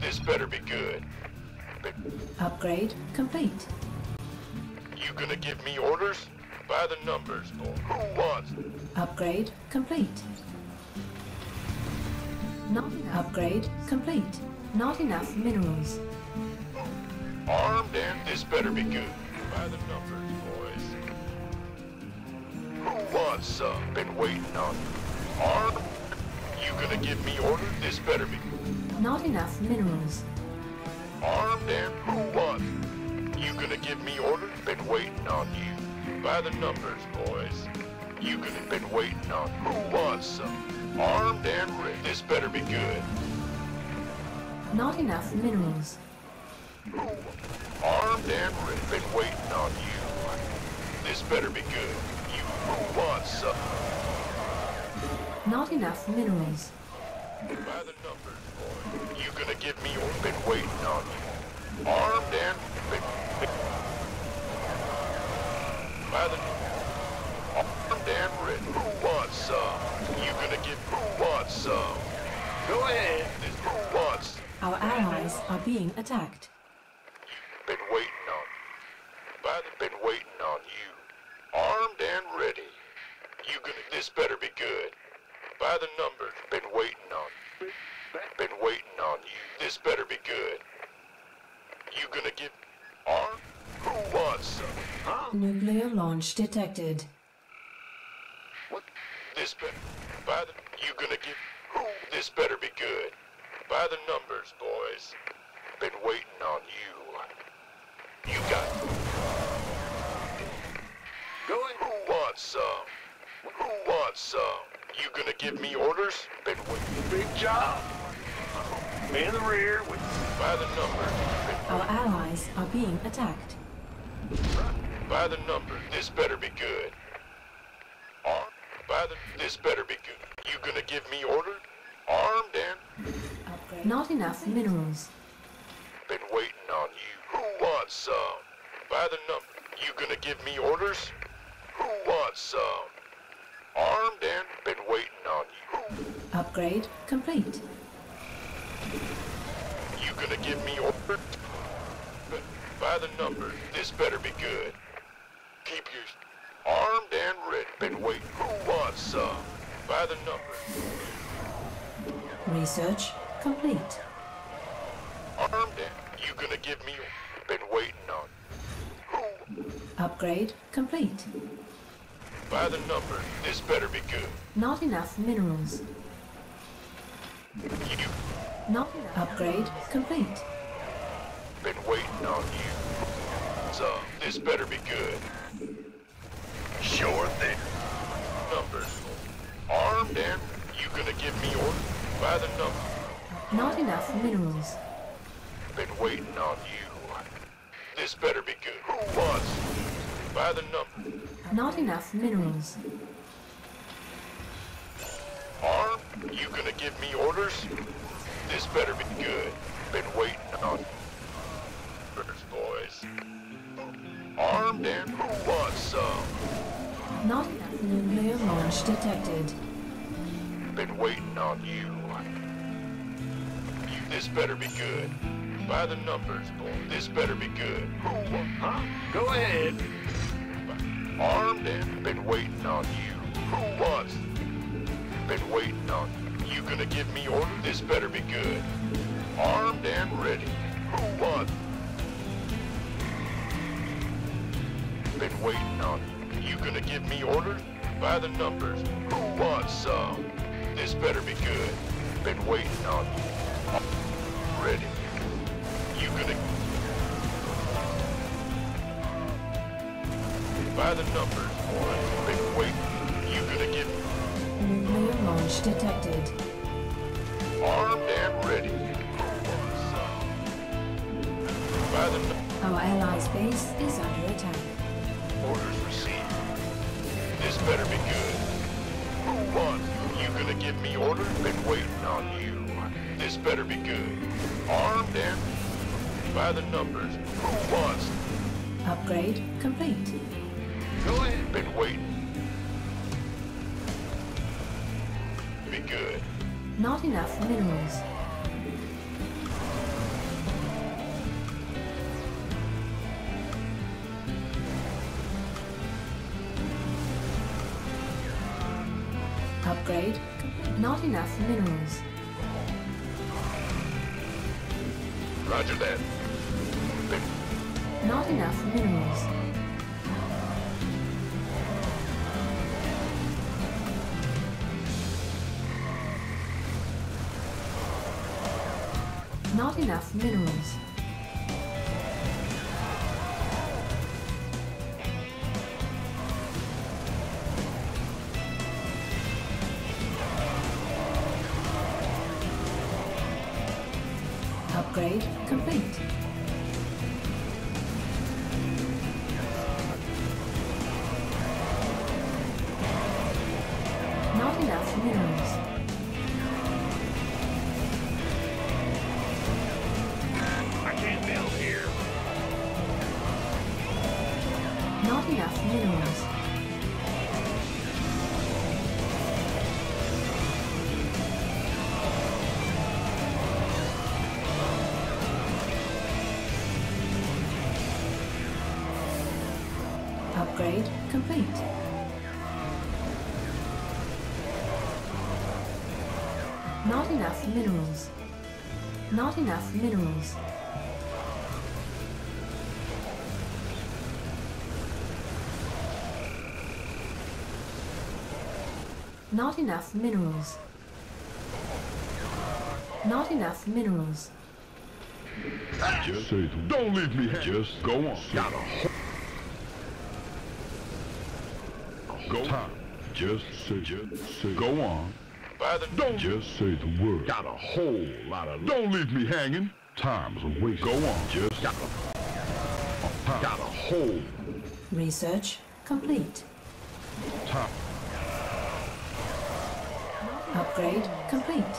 This better be good. Upgrade complete. You gonna give me orders? By the numbers, boy. Who wants? Upgrade complete. Not upgrade complete. Not enough minerals. Armed and this better be good. By the numbers, boys. Who wants some? Been waiting on you. Armed? You gonna give me orders? This better be good. Not enough minerals. Armed and who wants? You gonna give me orders? Been waiting on you. By the numbers, boys. You gonna been waiting on. Who wants some? Armed and ready. This better be good. Not enough minerals. Armed and ready. Been waiting on you. This better be good. You who wants some? Not enough minerals. By the numbers, boy. You gonna give me orders? Been waiting on you. Armed and by the armed and ready. Who wants some? You gonna give who wants some? Go ahead. This who wants? Our allies are being attacked. Been waiting on you. By the been waiting on you. Armed and ready. You gonna this better be good. By the numbers, been waiting on you. Been waiting on you. This better be good. You gonna give armed? Who wants some? Huh? Nuclear launch detected. What? This better. By the you gonna give who? This better be good. By the numbers, boys. Been waiting on you. You got it. Go in. Who wants some? Who wants some? You gonna give me orders? Been waiting. Big job. In the rear with by the numbers. Our allies are being attacked. By the numbers. This better be good. Armed. By the this better be good. You gonna give me orders? Armed and Upgrade. Not enough minerals. been waiting on you. Who wants some? By the number. You gonna give me orders? Who wants some? Armed and been waiting on you. Upgrade complete. You gonna give me orders? By the numbers. This better be good. Keep your armed and ready. Been waiting. Who wants some? By the numbers. Research complete. Armed and you gonna give me been waiting on. Who? Upgrade complete. By the numbers. This better be good. Not enough minerals. You Not enough. Upgrade complete. been waiting on you. So this better be good. Sure thing. Numbers. Armed and you gonna give me orders? By the number. Not enough minerals. Been waiting on you. This better be good. Who wants? By the number. Not enough minerals. Armed? You gonna give me orders? This better be good. Been waiting on you. Boys. Armed and who wants some? Not enough nuclear launch detected. Been waiting on you. This better be good. By the numbers, boy. This better be good. Who? Huh? Go ahead. Armed and been waiting on you. Who wants? Been waiting on you. You gonna give me order? This better be good. Armed and ready. Who wants? Been waiting on you. You gonna give me orders? By the numbers. Who wants some? This better be good. Been waiting on you. Ready. You gonna... By the numbers, boy. Been waiting. You gonna give... Nuclear launch detected. Armed and ready. Who wants some? By the numbers. Our allies' base is under attack. Orders received. This better be good. Who wants? You gonna give me orders? Been waiting on you. This better be good. Armed and by the numbers. Who wants? Upgrade complete. Go ahead. Been waiting. Be good. Not enough minerals. Upgrade. Not enough minerals. Roger that. Not enough minerals. Not enough minerals. Upgrade complete. Not enough minerals. I can't build here. Not enough minerals. Upgrade complete. Not enough minerals. Not enough minerals. Not enough minerals. Not enough minerals. Just say, don't leave me. Just go on. Got a go time. Just say, go on. By the Don't just say the word. Got a whole lot of. Don't leave me hanging. Time's a waste. Go on. Just got a whole Research complete. time. Upgrade complete.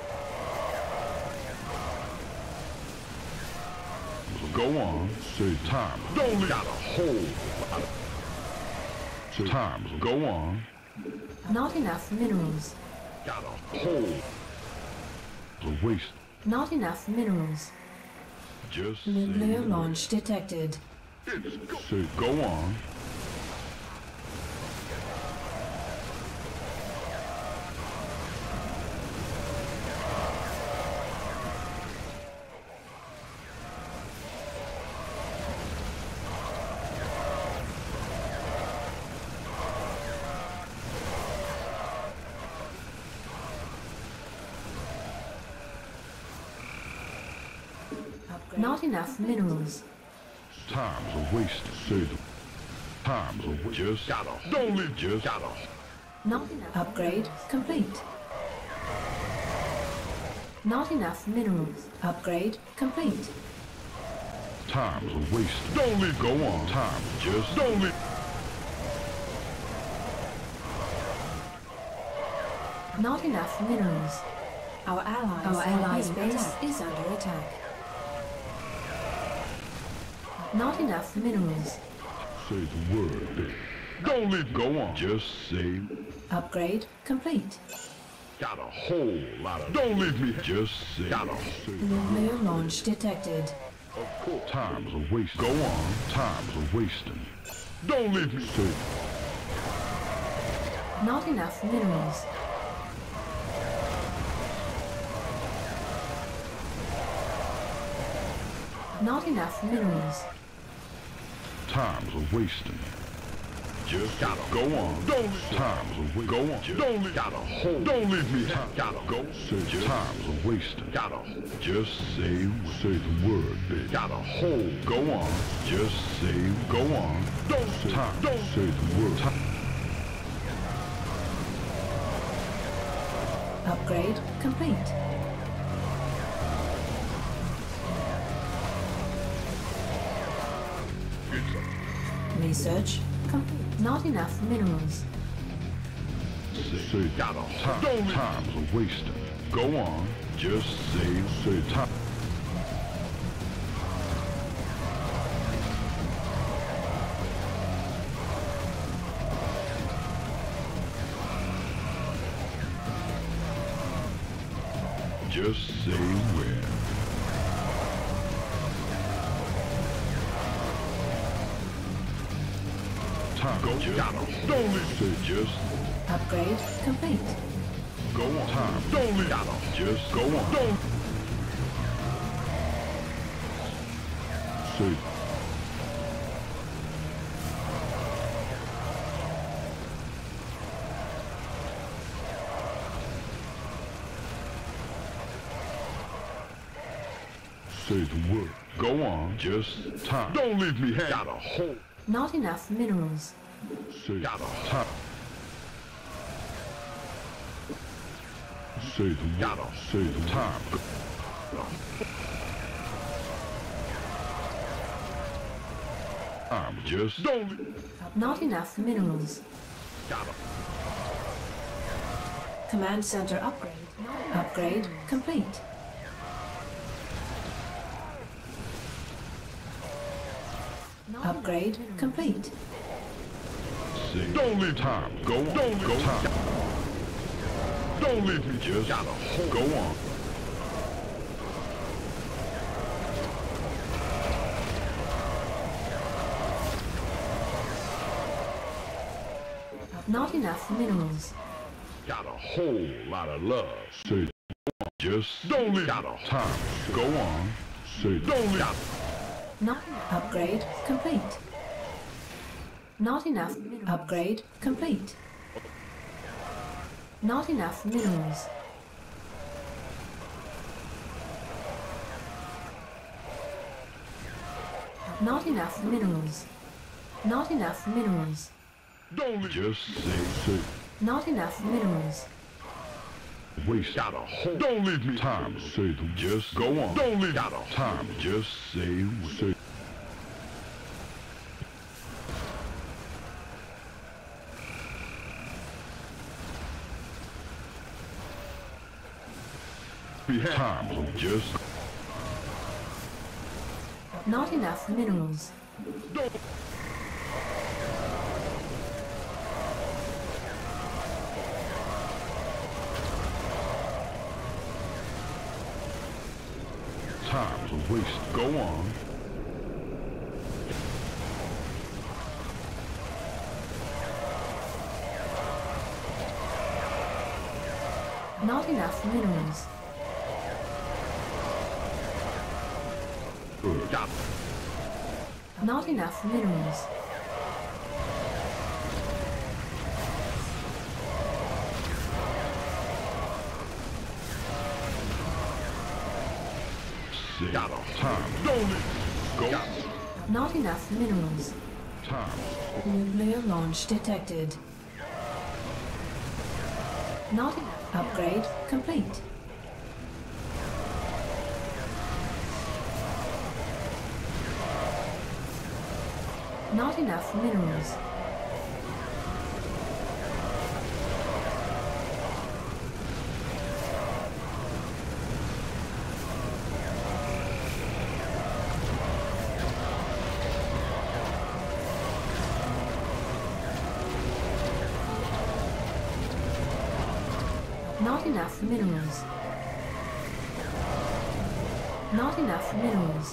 Go on. Say time. Don't leave. Got a whole lot of. Say times. Go on. Not enough minerals. Got a whole. A waste. Not enough minerals. Just say. Nuclear launch detected. Say go on. Not enough minerals. Time's a waste. Say the time's a waste. Just gotta. Don't leave. Just gotta. Not enough. Upgrade complete. Not enough minerals. Upgrade complete. Time's a waste. Don't leave. Go on. Time. Just don't leave. Not enough minerals. Our allies' base is under attack. Not enough minerals. Say the word, baby. Don't leave. Go on. Just say. Upgrade complete. Got a whole lot of. Don't leave me. Just say. Gotta say. Nuclear launch detected. Of course. Time's a waste. Go on. Time's a wasting. Don't leave me. Say. Not enough minerals. Not enough minerals. Time's a wasting. Just gotta go on. Don't time's a waste. Go on. Don't leave. Gotta hold. Don't leave me. Gotta go. Say time's a wasting. Gotta just say the word, baby. Gotta hold. Go on. Just say go on. Don't say time. Don't say the word. Time. Upgrade complete. Research complete. Not enough minerals. Say gotta time's a wasting. Go on. Just say time. Just say when. Time. Go. Don't say just. Upgrade complete. Go on. Time. Don't leave. Just go on. Don't. Say. Say the word. Go on. Just time. Don't leave me hanging. Got a hole. Not enough minerals. Say got a time. Say the word. Say the time. I'm just don't. Not enough minerals. Got a. Command center upgrade. Upgrade complete. Upgrade complete. Say, don't leave time. Go on. Don't go time. Don't leave me. Just got a hole. Go on. Not enough minerals. Got a whole lot of love. Say, just don't leave. Got a time. Go on. Say, don't leave. Not upgrade complete. Not enough upgrade complete. Not enough minerals. Not enough minerals. Not enough minerals. Don't just say. Not enough minerals. Waste got a hole. Don't leave me time. Say just go on. Don't leave got a time. Just say. Time. Just. Not enough minerals. Don't. Time's a waste. Go on. Not enough minerals. Good. Not enough minerals. Got a time. Don't go. Not enough minerals. Time. Nuclear launch detected. Not enough. Upgrade complete. Not enough minerals. Not enough minerals. Not enough minerals.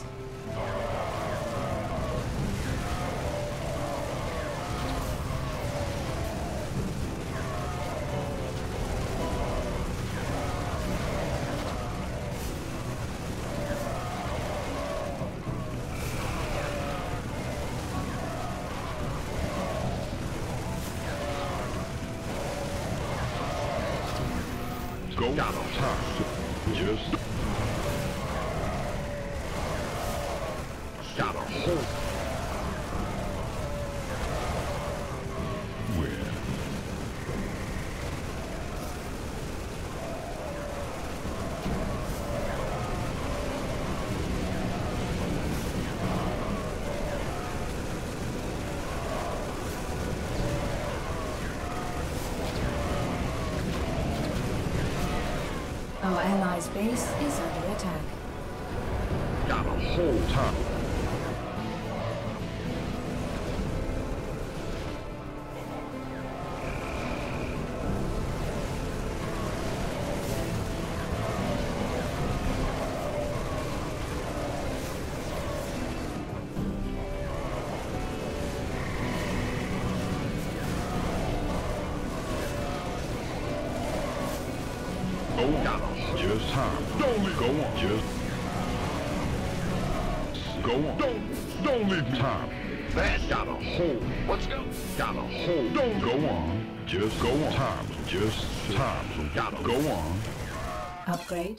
Go got a time. Just got a hole. Where? Our allies' base is under attack. Got a whole time. on. Just time. Don't leave. Go on. Just go on. Don't leave me. Time. That got a hole. Let's go. Got a hole. Don't go on. Just go on. Time. Just time. Gotta go on. Upgrade.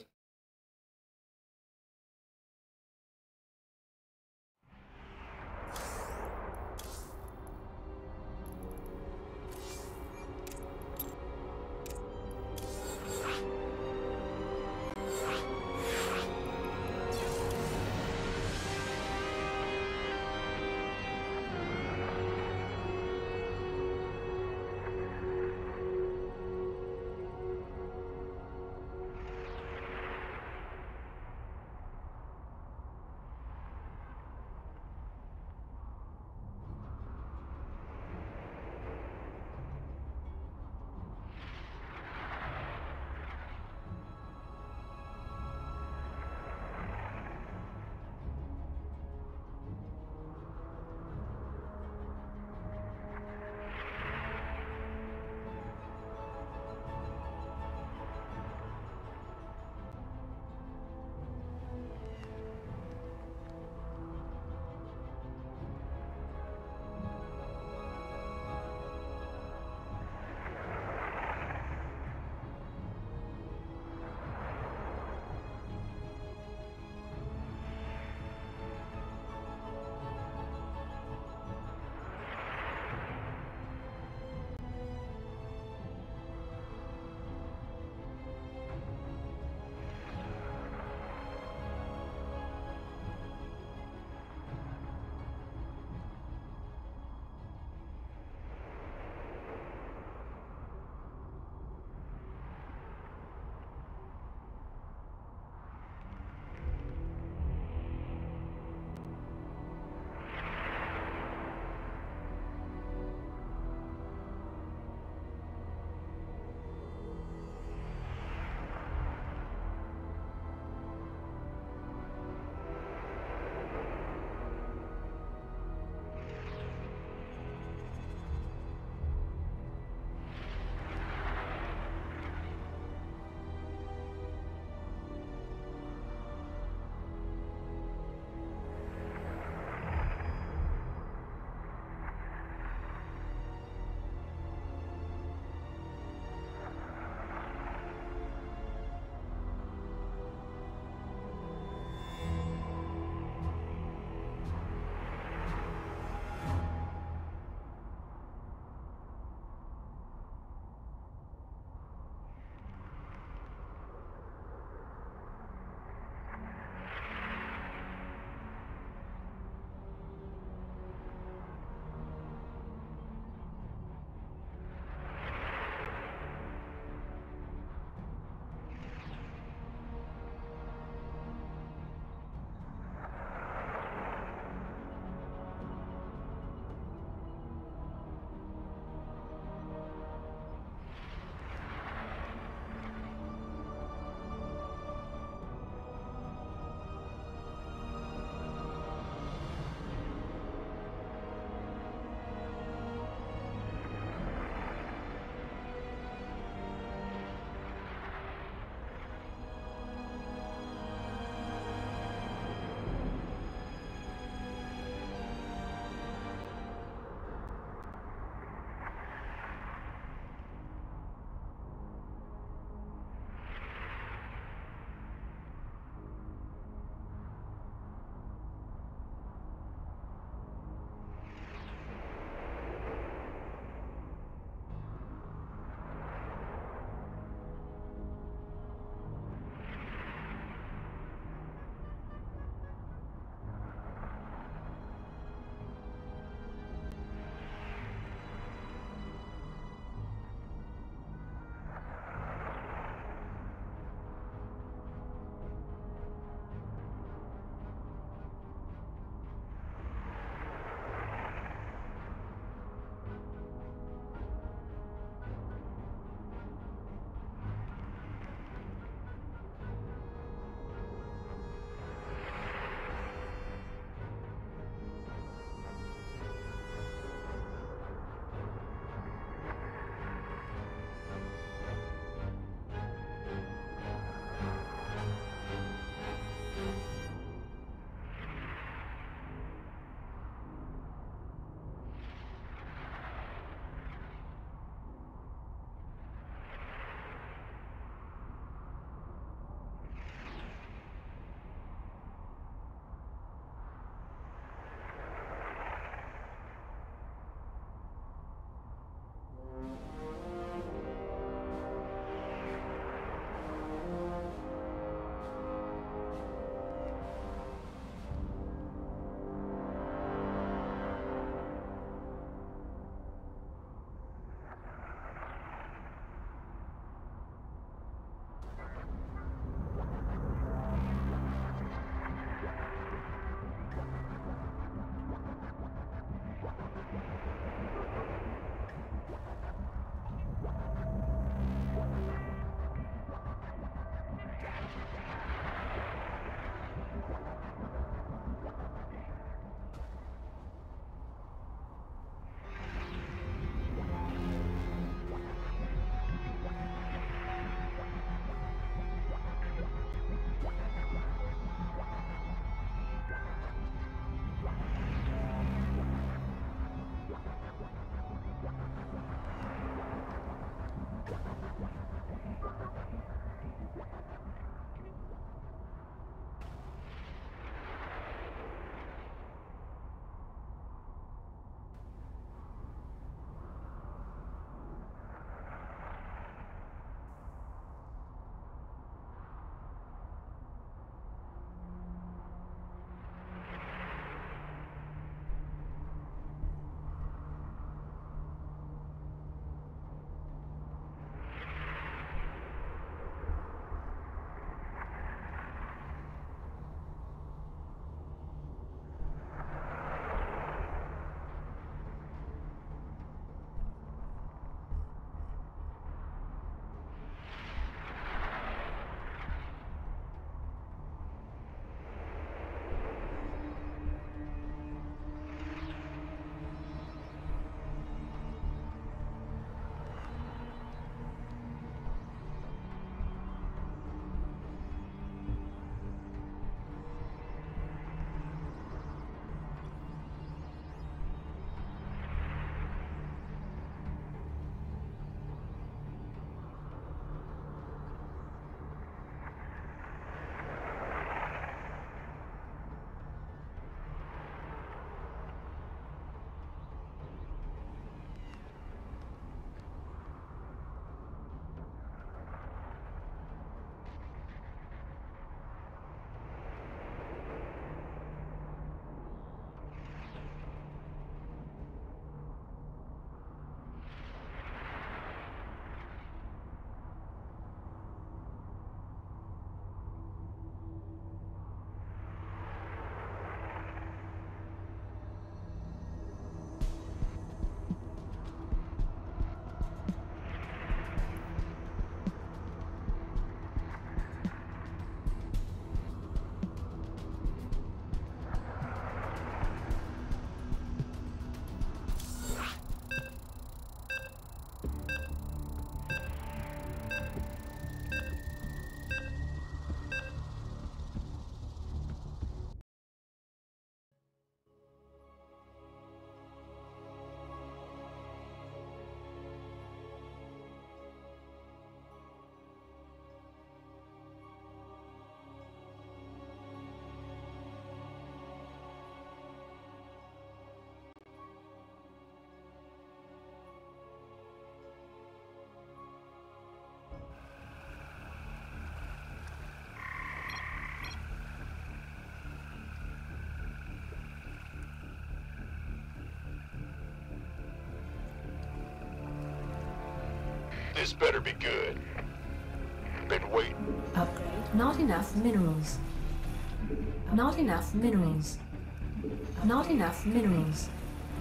This better be good. Been waiting. Upgrade. Not enough minerals. Not enough minerals. Not enough minerals.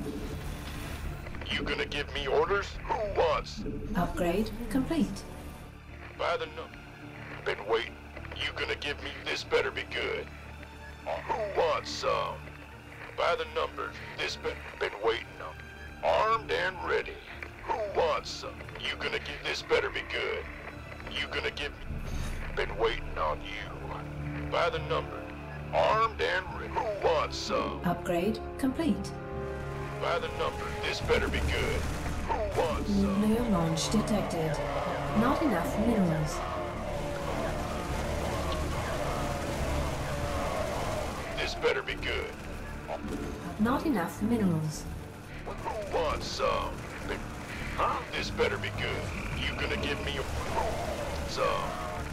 You gonna give me orders? Who wants? Upgrade complete. By the number. Been waiting. You gonna give me this better be good. Who wants some? By the numbers. This been waiting on. Armed and ready. Who wants some? You gonna give this better be good. You gonna give me. Been waiting on you. By the number. Armed and ready. Who wants some? Upgrade complete. By the number. This better be good. Who wants some? Nuclear launch detected. Not enough minerals. This better be good. Not enough minerals. Who wants some? Huh? This better be good. You gonna give me some?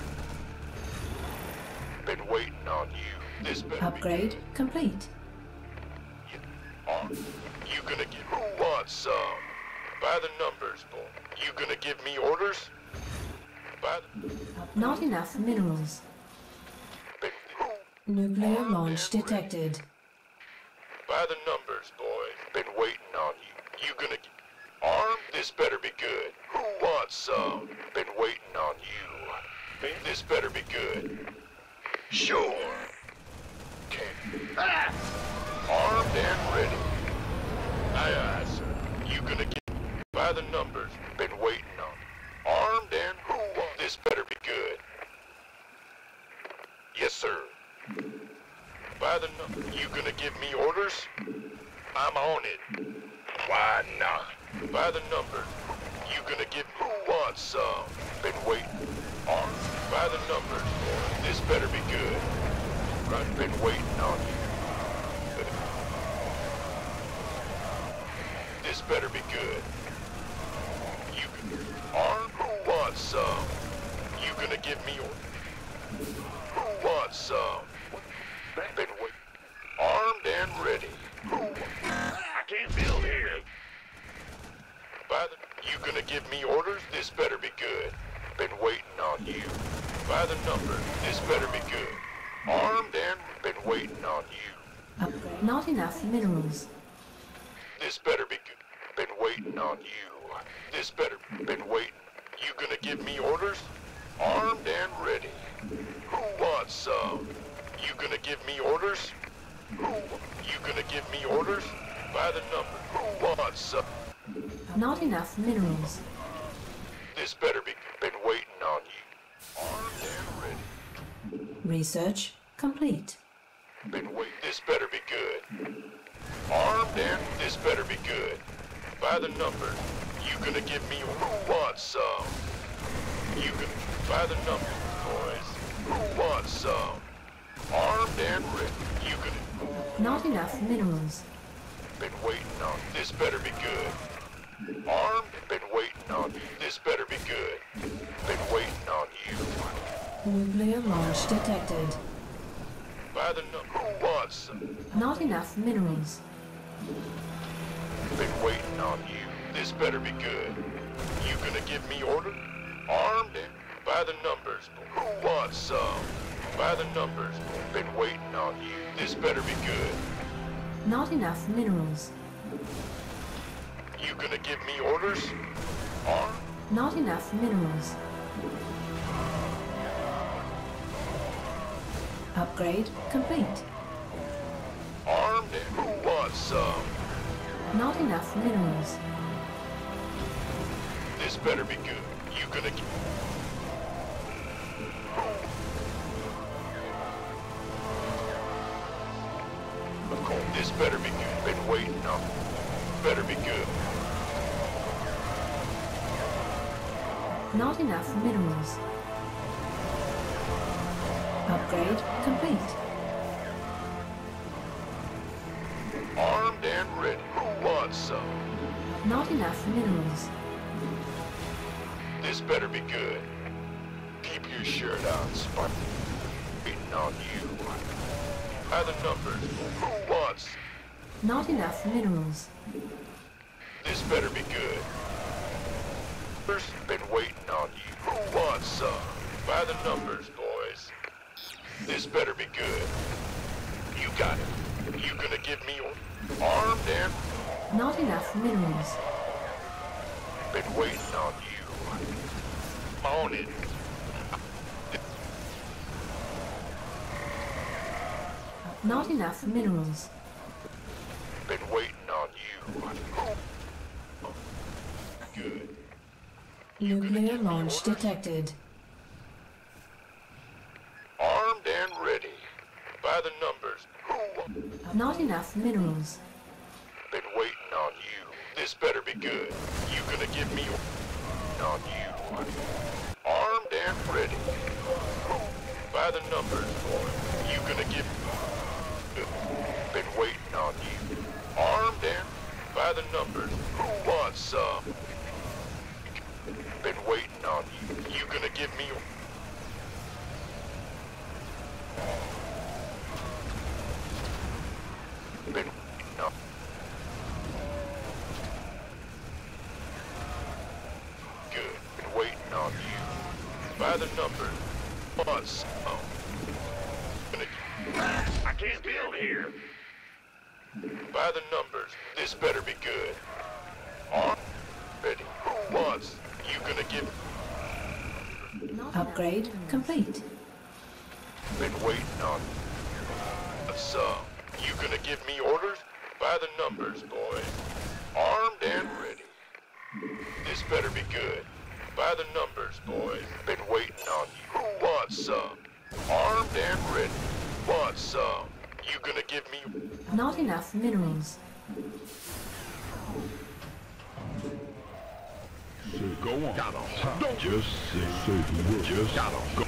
Been waiting on you. This better Upgrade complete. be You gonna give? Who wants some? By the numbers, boy. You gonna give me orders? By the Not enough minerals. been, Nuclear launch detected. by the numbers, boys. Been waiting on you. You gonna arm? This better be good. Who wants some? Been waiting on you. This better be good. Sure. Armed and ready. Aye, aye, sir. You gonna get by the numbers. Been waiting on. Armed and who wants? This better be good. Yes, sir. By the number. You gonna give me orders? I'm on it. Why not? By the numbers. You gonna give me? Who wants some? Been waiting. Armed. By the numbers. This better be good. I've been waiting on you. This better be good. You can arm? Who wants some? You gonna give me who wants some? Been waiting. Armed and ready. Who? I can't build here. By the you gonna give me orders? This better be good. Been waiting on you. By the number, this better be good. Armed and been waiting on you. Upgrade. Not enough minerals. This better be good. Been waiting on you. This better been waiting. You gonna give me orders? Armed and ready. Who wants some? You gonna give me orders? Who? You gonna give me orders? By the number. Who wants some? Not enough minerals. This better be been waiting on you. Armed and ready. Research complete. Been wait. This better be good. Armed and this better be good. By the number. You gonna give me who wants some? You can by the number, boys. Who wants some? Armed and ready. You can Not enough minerals. been waiting on. This better be good. Armed. Been waiting on you. This better be good. Been waiting on you. Nuclear launch detected. By the number. Who wants some? Not enough minerals. Been waiting on you. This better be good. You gonna give me order? Armed and by the numbers. Who wants some? By the numbers. Been waiting on you. This better be good. Not enough minerals. You gonna give me orders? Armed? Not enough minerals. Upgrade complete. Armed and who wants some? Not enough minerals. This better be good. You gonna give... Of course, this better be good. Been waiting on. Better be good. Not enough minerals. Upgrade complete. Armed and ready. Who wants some? Not enough minerals. This better be good. Keep your shirt on, Spark. Waiting on you. By the numbers. Who wants? Not enough minerals. This better be good. First, been waiting want some? By the numbers, boys. This better be good. You got it. You gonna give me armed and Not enough minerals. been waiting on you. On it. Not enough minerals. Been waiting on you. Good. Nuclear launch detected. Armed and ready. By the numbers. Who? Not enough minerals. Been waiting on you. This better be good. You gonna give me on you. Armed and ready. By the numbers, boy. You gonna give been waiting on you. Armed and by the numbers. Who wants some? Been waiting on you. You gonna give me been no. Good. Been waiting on you. By the numbers. Want some? I can't build here. By the numbers, this better be good. Armed, ready. Who wants? You gonna give? Upgrade complete. Been waiting on some. You gonna give me orders? By the numbers, boys. Armed and ready. This better be good. By the numbers, boys. Been waiting on you. Who wants some? Armed and ready. Want some? You gonna give me? Not enough minerals. Say, go on. Don't just say the word. Just go.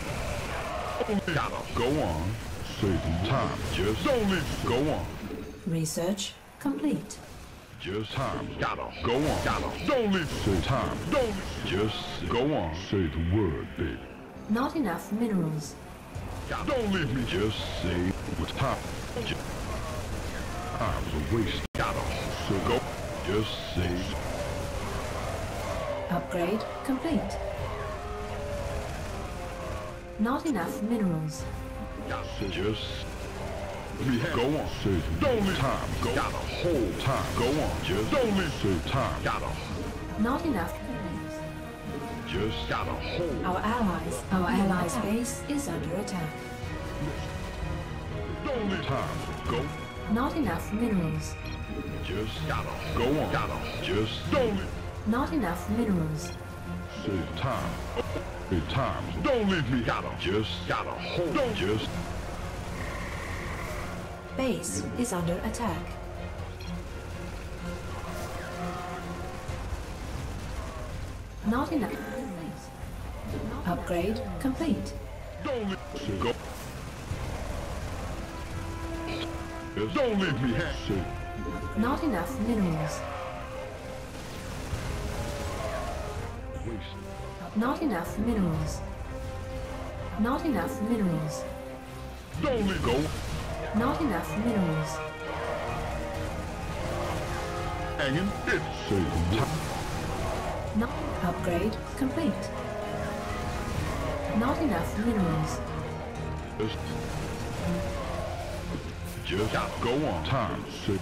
Go on. Say the time. Just don't leave. Go on. Research complete. Just time. Go on. Don't leave. Say time. Don't leave. Just go on. Say the word, baby. Not enough minerals. Don't leave me. Just say what time. Time's a waste. So go. Just say. Upgrade complete. Not enough minerals. So just. Go on. Say don't leave. Time. Go. Whole time. Go on. Just don't leave. Say time. Not enough minerals. Just hold. Our allies' base is under attack. Don't leave. Time. Go. Not enough minerals. Just go on. Just don't leave. Not enough minerals. Say time. Say time. Don't leave me. Just hold. Don't just. Base is under attack. Not enough. Upgrade complete. Don't leave. Say go. Just don't leave me. Say Not enough minerals. waste. Not enough minerals. Not enough minerals. Don't leave. Go. Not enough minerals. Hanging. It. Say time. Not upgrade complete. Not enough minerals. Just go on. Time. Say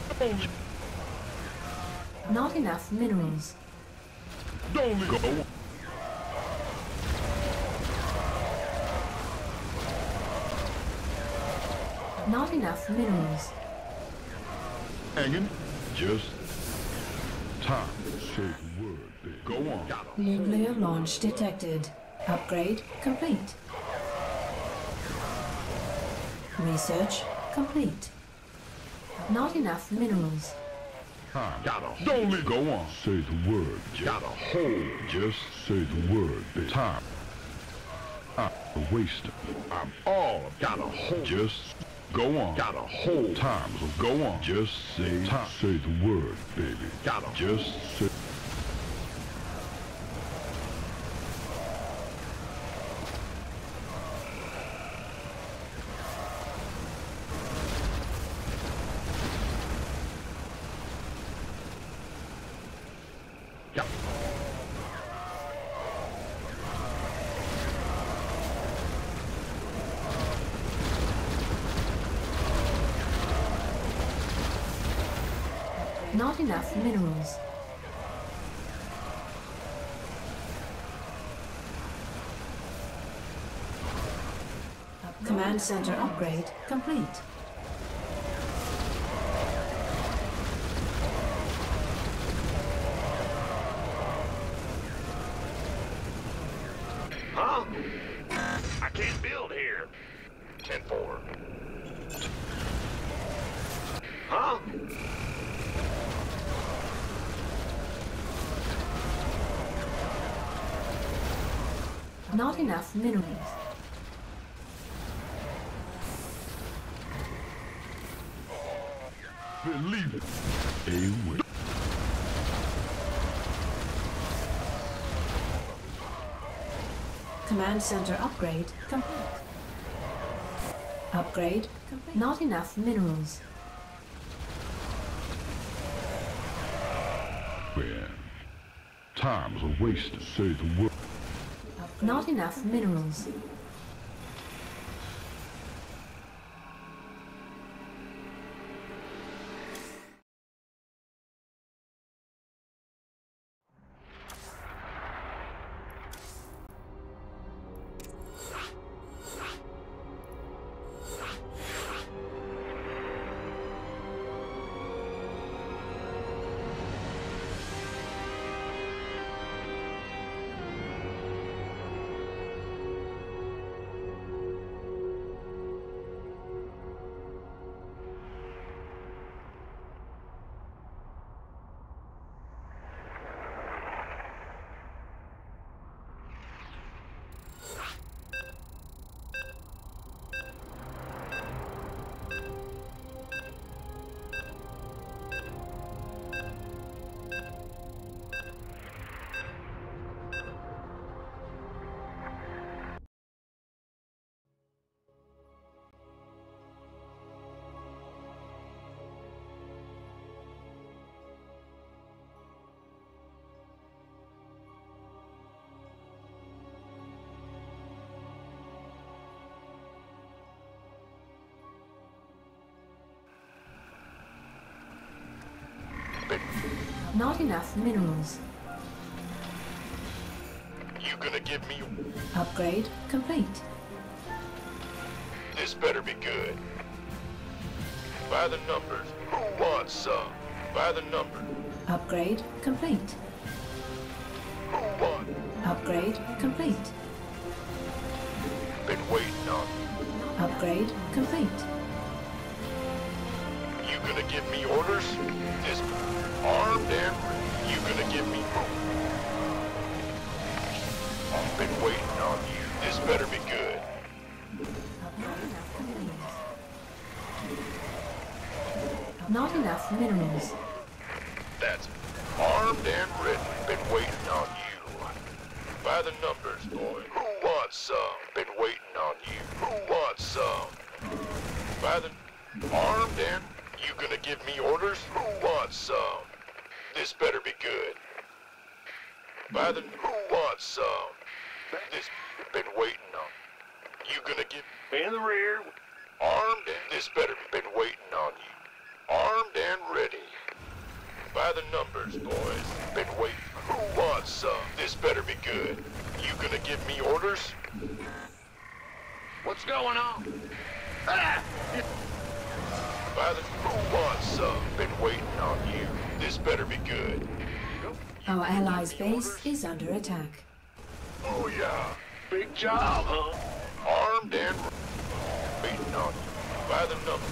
Not enough minerals. don't leave. Go on. Not enough minerals. Hanging. Just time. Say the word, baby. Go on. Nuclear launch detected. Upgrade complete. Research complete. Not enough minerals. Time. Don't leave. Go on. Say the word. Gotta hold. Just say the word, baby. Time. I'm a waster. I'm all gotta hold. Just go on. Gotta hold. Time. So go on. Just say time. Say the word, baby. Gotta just say. Not enough minerals. Command center upgrade complete. Huh? I can't build here. 10-4. Huh? Not enough minerals. Believe it. Away. Command center upgrade complete. Upgrade complete. Not enough minerals. Well, time's a waste to say the word. Not enough minerals. Not enough minerals. You gonna give me... Upgrade complete. This better be good. By the numbers. Who wants some? By the number. Upgrade complete. Who wants? Upgrade complete. Been waiting on you. Upgrade complete. You gonna give me orders? This armed and ready. You gonna give me... I've been waiting on you. This better be good. Not enough minerals. That's armed and ready. Been waiting on you. By the numbers, boy. Who wants some? Been waiting on you. Who wants some? By the... Armed and... You gonna give me orders? Who wants some? This better be good. By the... Who wants some? This... Been waiting on. You gonna give... In the rear. Armed and... This better be... Been waiting on you. Armed and ready. By the numbers, boys. Been waiting. Who wants some? This better be good. You gonna give me orders? What's going on? Ah! By the... Who wants some? Been waiting on you. This better be good. Our allies' base is under attack. Oh yeah. Big job, huh? Armed and waiting on you. By the number.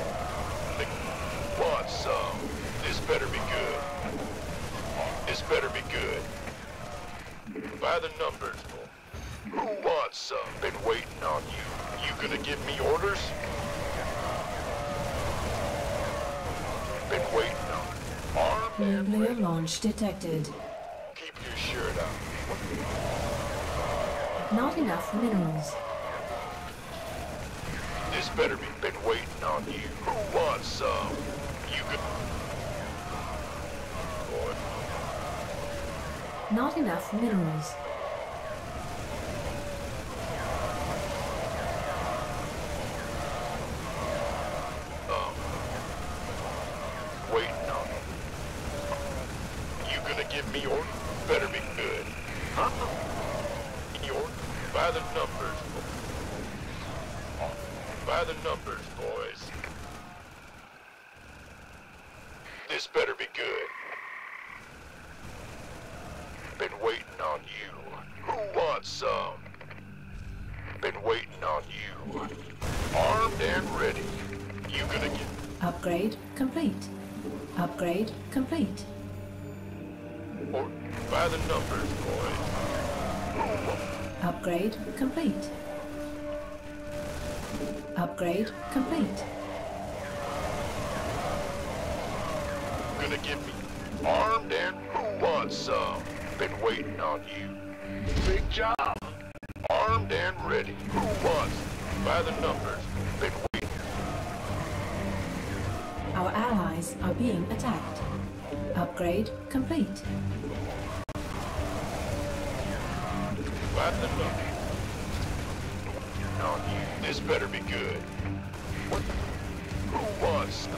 Want some? This better be good. This better be good. By the numbers. Who wants some? Been waiting on you. You gonna give me orders? Been waiting on. Armed and Nuclear ready. launch detected. Keep your shirt on. Not enough minerals. This better be. Been waiting on you. Who wants some? You could... Boy. Not enough minerals. Waiting on. By the numbers. By the numbers, boys. This better be good. Been waiting on you. Who wants some? Been waiting on you. Armed and ready. You gonna get... Upgrade complete. Upgrade complete. Or by the numbers, boys. Upgrade complete. Upgrade complete. Gonna give me armed and who wants some? Been waiting on you. Big job. Armed and ready. Who wants? By the numbers. Been waiting. Our allies are being attacked. Upgrade complete. By the numbers. On you. This better be good. What? Who wants?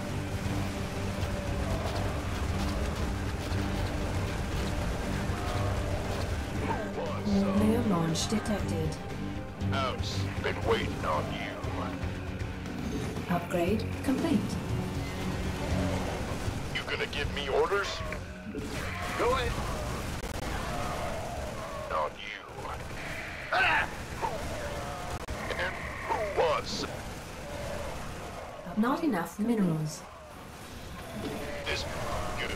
Nuclear launch detected. House, been waiting on you. Upgrade complete. You gonna give me orders? Go ahead. On you. And who wants? Not enough minerals. This good.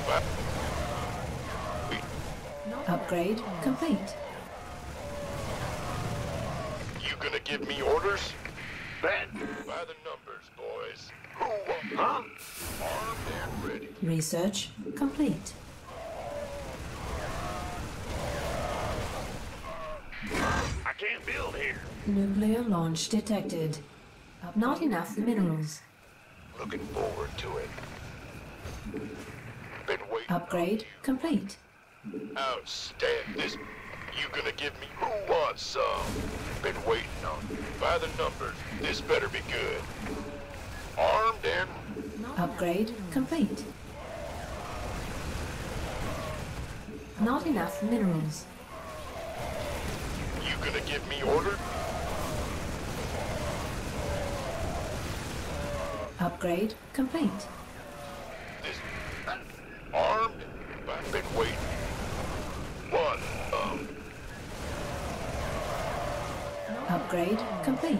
Upgrade complete. You gonna give me orders? Ben. By the numbers, boys. Who wants? Huh? Armed and ready. Research complete. I can't build here. Nuclear launch detected. Not enough minerals. Looking forward to it. Been waiting. Upgrade complete. Outstanding. This. You gonna give me? Who wants some? Been waiting on. By the numbers. This better be good. Armed and. Upgrade complete. Not enough minerals. You gonna give me order? Upgrade complete. This. Armed. I've been waiting. One. Upgrade complete.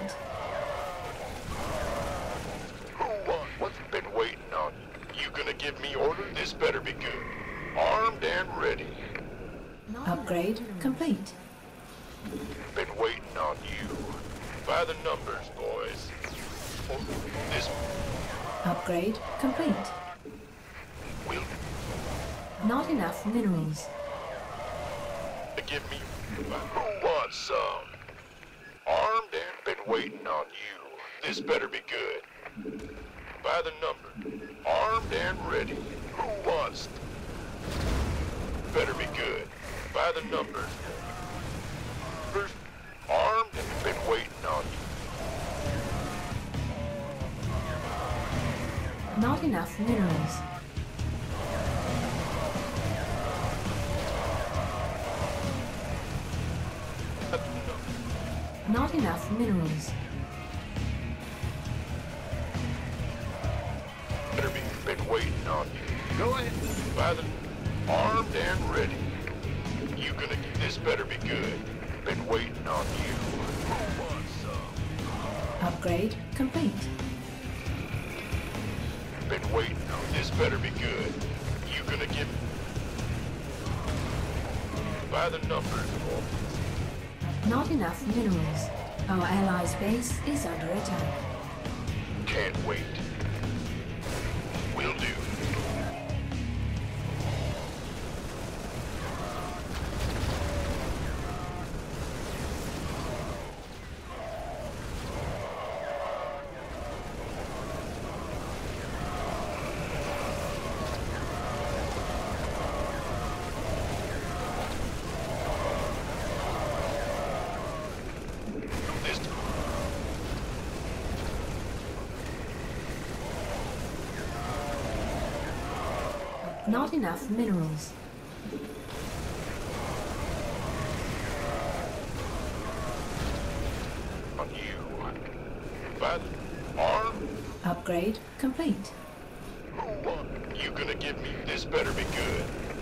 Who won? What's been waiting on? You gonna give me order? This better be good. Armed and ready. Upgrade complete. Been waiting on you. By the numbers, boys. This Upgrade complete. will Not enough minerals. give me. Who wants some? Armed and been waiting on you. This better be good. By the number. Armed and ready. Who wants? Better be good. By the numbers. First, armed and been waiting on you. Not enough minerals. Not enough minerals. Better be been waiting on you. Go ahead. By the armed and ready. You gonna this better be good. Been waiting on you. Who wants some? Upgrade complete. Been waiting on this better be good. You gonna give by the numbers, boy. Not enough minerals. Our allies' base is under attack. Can't wait. Will do. This Not enough minerals. on you. By the arm? Upgrade complete. Who won? You gonna give me this better be good.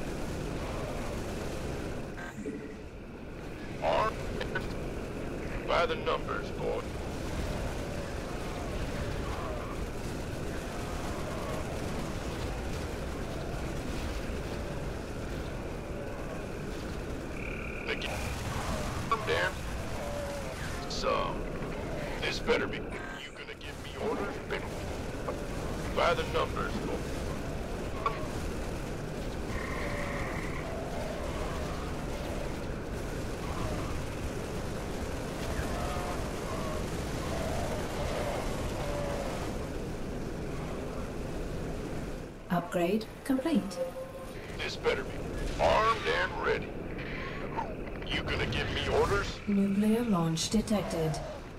Arm? By the numbers, boy. Again. Dan. Some. This better be. You gonna give me orders? By the numbers, boy. Upgrade complete. This better be armed and ready. You gonna give me orders? Nuclear launch detected.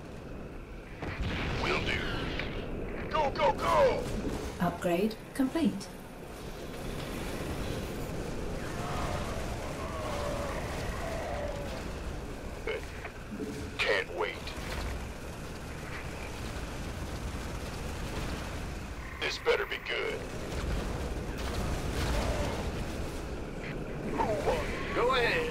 Will do. Go, go, go! Upgrade complete. Good. Can't wait. This better be good. Who won? Go ahead.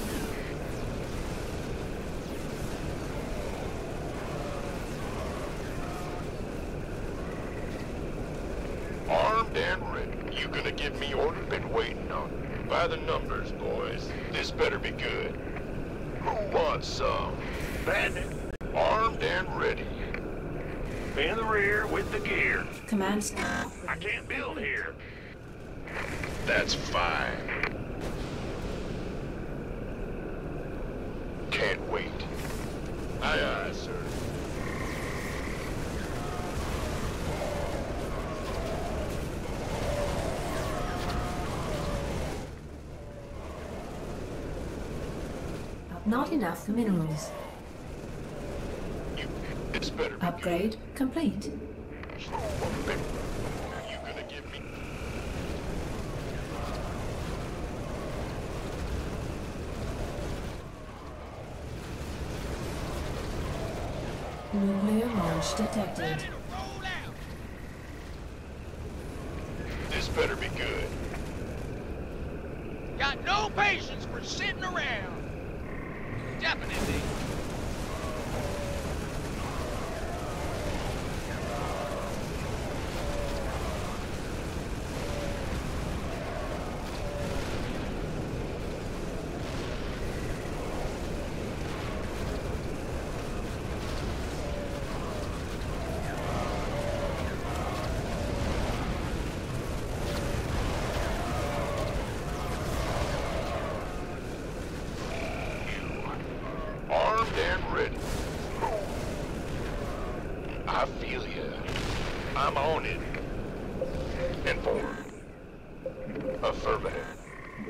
Armed and ready. You gonna give me order? Been waiting on it. By the numbers, boys. This better be good. Who wants some? Bandit. Armed and ready. In the rear with the gear. Command staff. I can't build here. That's fine. Can't wait. Aye, aye, sir. Not enough minerals. It's better be Upgrade complete. good. You gonna give me... Nuclear launch detected. This better be good. Got no patience for sitting around. Definitely. Armed and ready. I feel ya. I'm on it. Informed. Affirmative.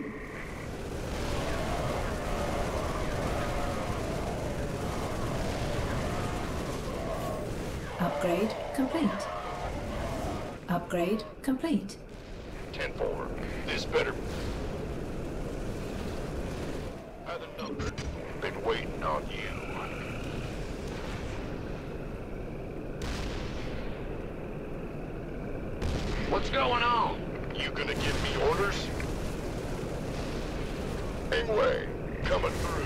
Upgrade complete. Upgrade complete. 10-4. This better... By the number. Been waiting on you. What's going on? You gonna give me orders? Anyway, coming through.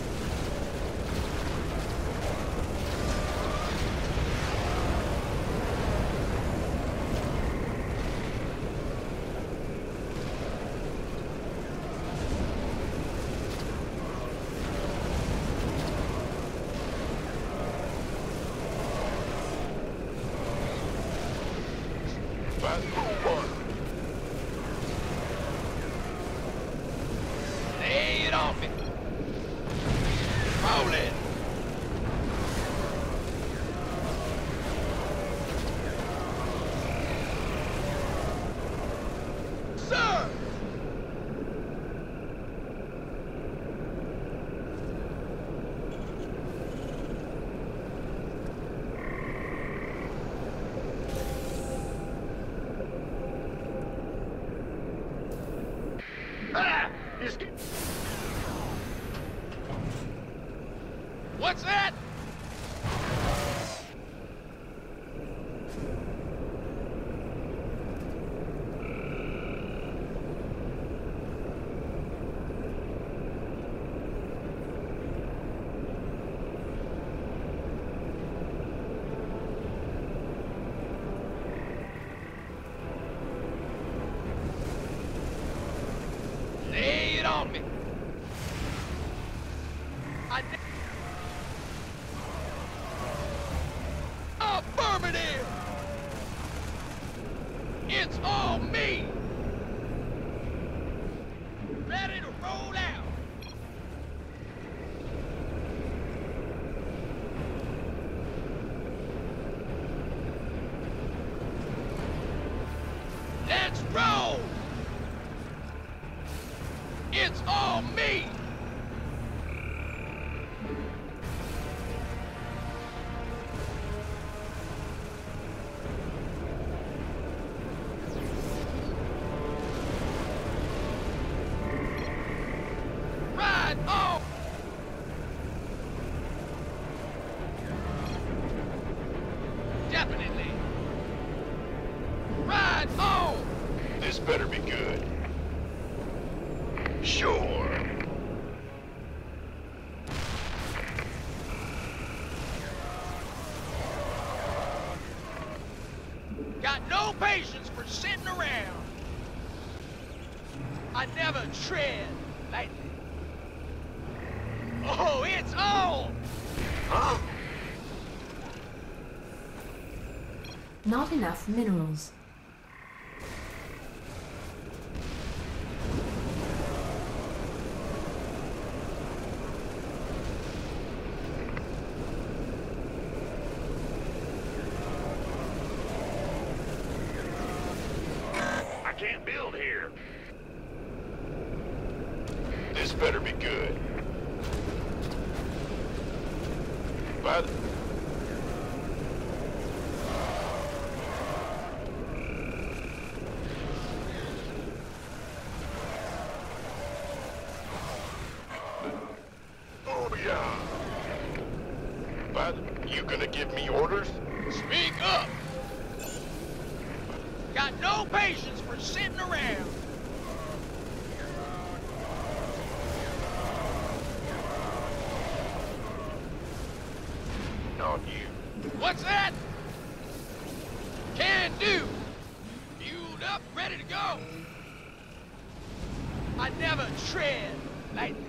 By who won? Lay it off it. Roll it. Sir! Ah! What's that? tread lightly. Oh, it's on! Huh? Not enough minerals. I can't build here. This better be good. By the... Oh, yeah. By the... You gonna give me orders? Speak up! Got no patience for sitting around. On you. What's that? Can do. Fueled up, ready to go. I never tread lightly.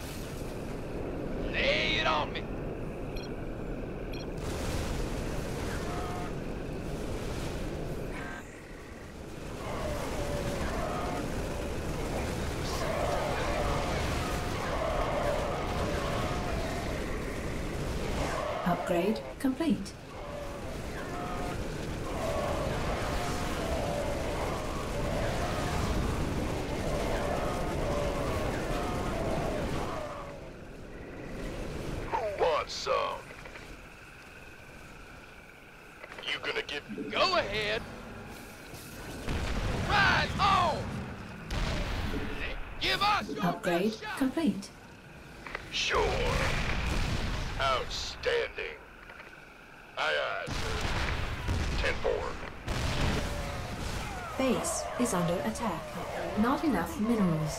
Lay it on me. Upgrade complete. Who wants some? You gonna give... Go ahead. Right on. Give us your Upgrade best shot. complete. Sure. Outstanding. Aye, aye, sir. 10-4. Base is under attack. Not enough minerals.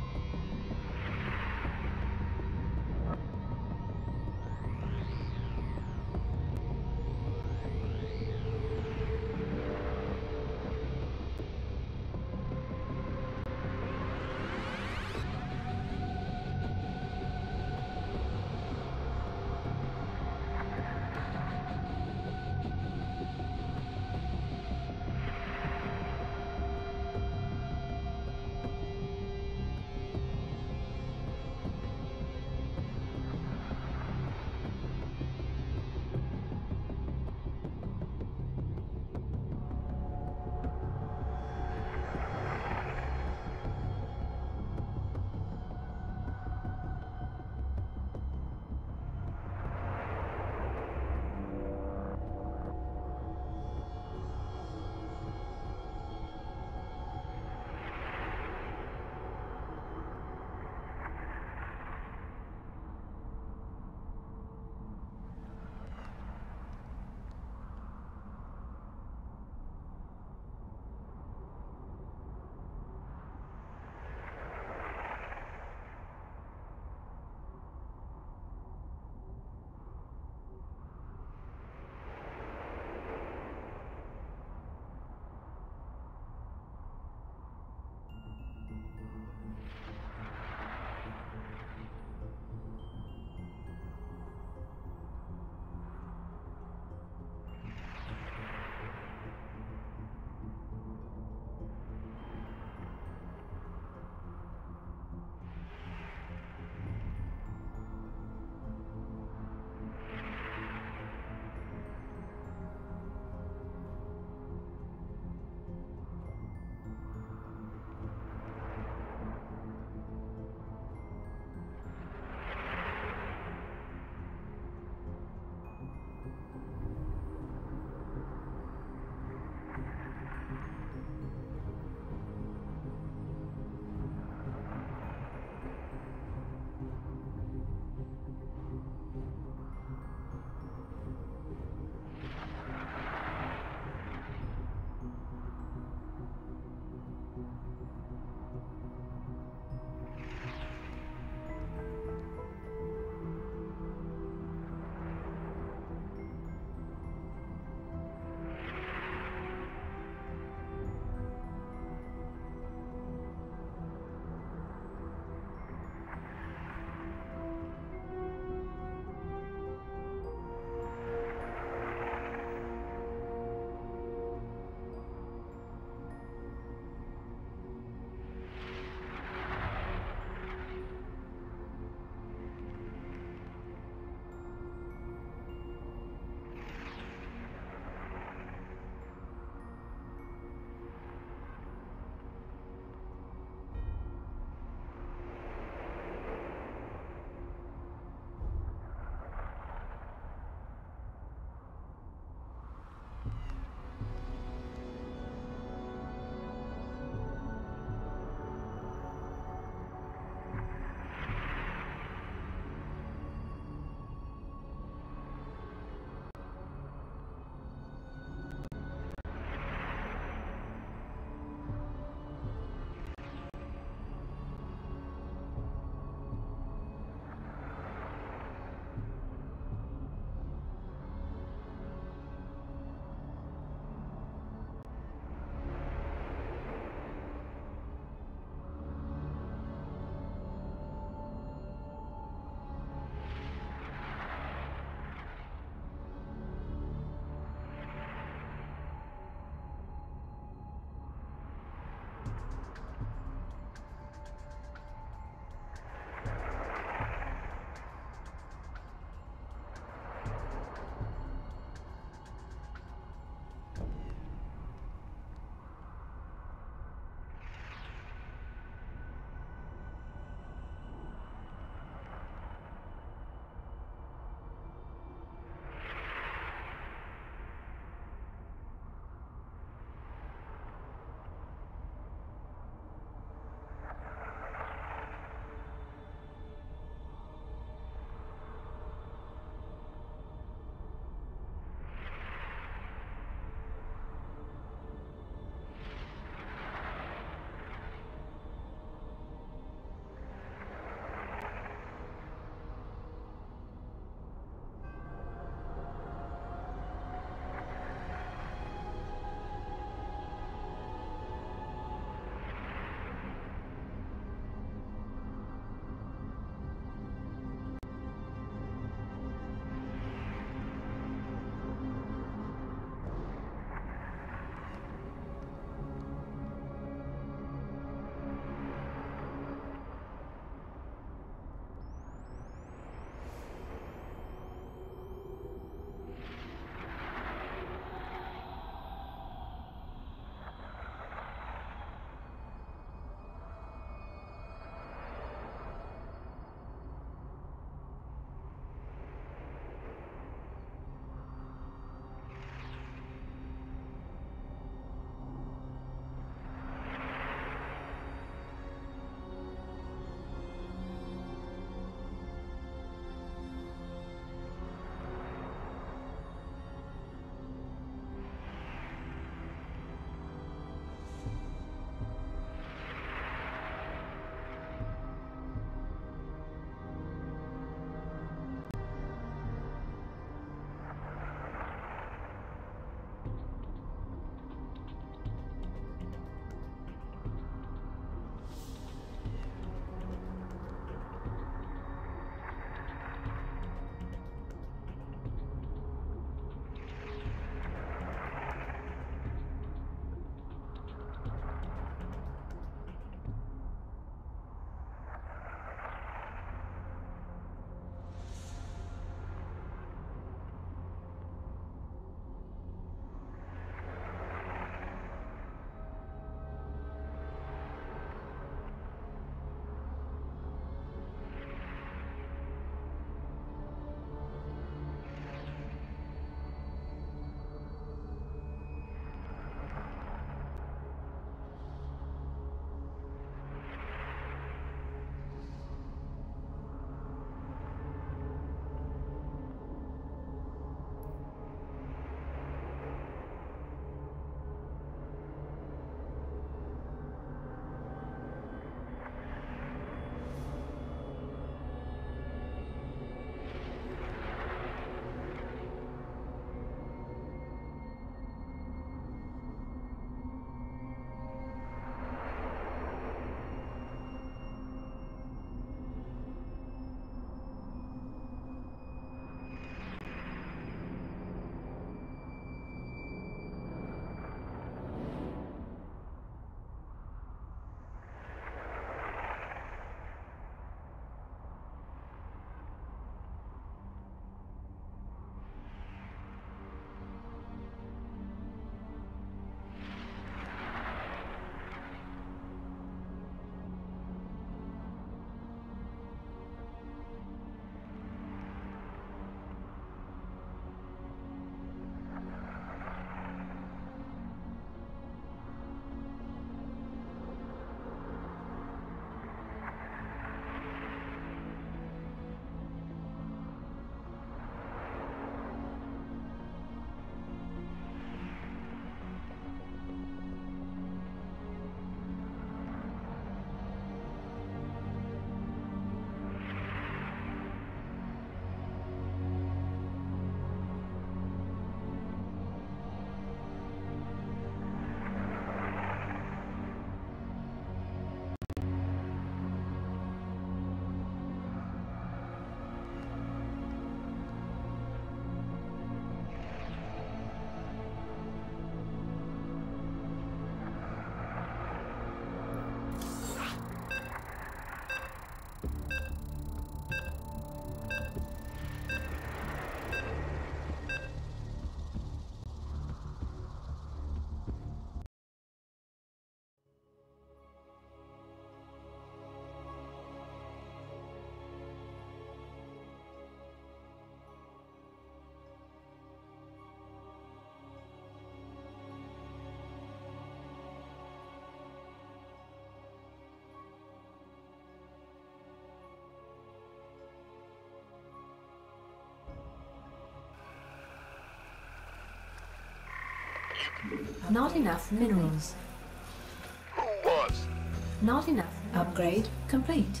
Not enough minerals. Who wants? Not enough. Upgrade complete.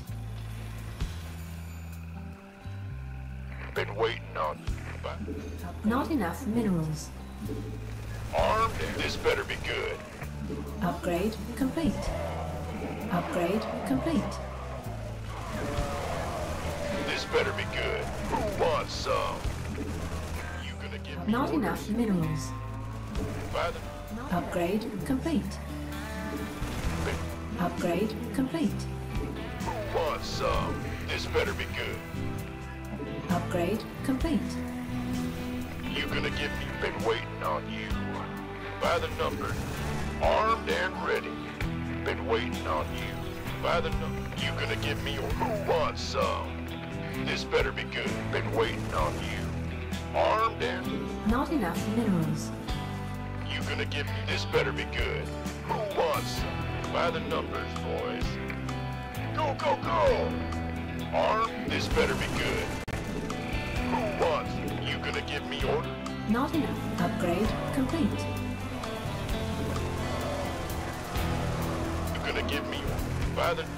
Been waiting on you. But Not enough minerals. armed? This better be good. Upgrade complete. Upgrade complete. This better be good. Who wants some? You gonna give me Not orders? enough minerals. By the Upgrade complete. Upgrade complete. who wants some? This better be good. Upgrade complete. You gonna give me? Been waiting on you. By the numbers. Armed and ready. Been waiting on you. By the number. You gonna give me? Who wants some? This better be good. Been waiting on you. Armed and Not enough minerals. you gonna give me? This better be good. Who wants some? By the numbers, boys. Go, go, go! Armed. This better be good. Who wants? You gonna give me order? Not enough. Upgrade complete. You gonna give me order? By the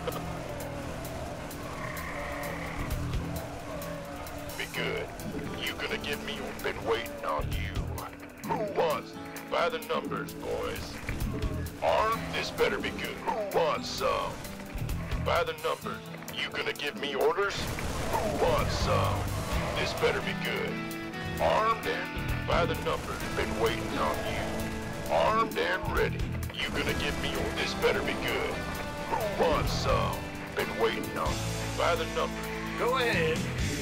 be good. You gonna give me? Been waiting on you. Who wants? By the numbers, boys. Armed. This better be good. Who wants some? By the numbers. You gonna give me orders? Who wants some? This better be good. Armed and by the numbers. Been waiting on you. Armed and ready. You gonna give me orders? This better be good. Who wants some? Been waiting on you. By the numbers. Go ahead.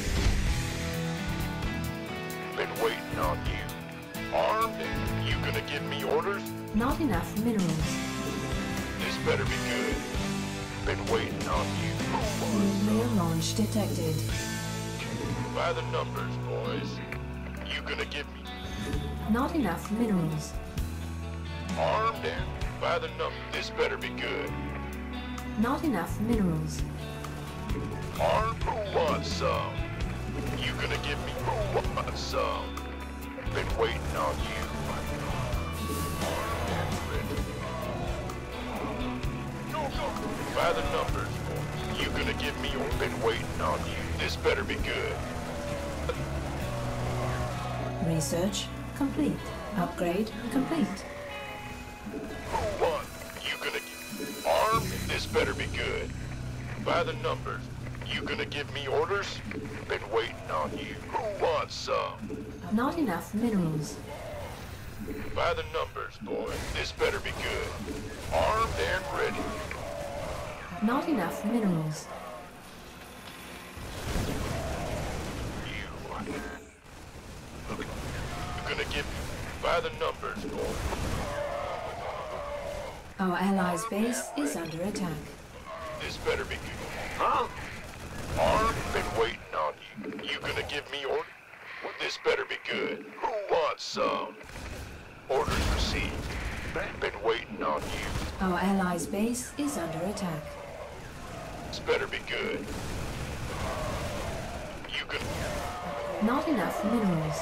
Been waiting on you. Armed and you gonna give me orders? Not enough minerals. This better be good. Been waiting on you. Nuclear launch detected. By the numbers, boys. You gonna give me Not enough minerals. armed and by the number. This better be good. Not enough minerals. Armed? Who wants some? You gonna give me who wants some? Been waiting on you. Armed and ready. Go, go. By the numbers, boys. You gonna give me or been waiting on you. This better be good. Research complete. Upgrade complete. Who won? You gonna armed? This better be good. By the numbers. You gonna give me orders? Been waiting on you. Who wants some? Not enough minerals. By the numbers, boy. This better be good. Armed and ready. Not enough minerals. You gonna give by the numbers, boy. Our allies' base is under attack. This better be good. Huh? Armed? Been waiting on you. You gonna give me orders? This better be good. Who wants some? Orders received. Been waiting on you. Our allies' base is under attack. This better be good. You can Not enough minerals.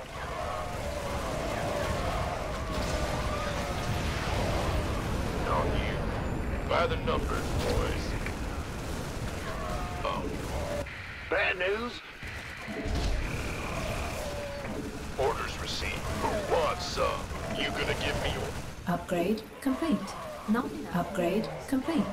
on you. By the numbers, boys. Oh. Bad news? Orders received. Who wants some? You gonna give me Upgrade complete. Not upgrade complete.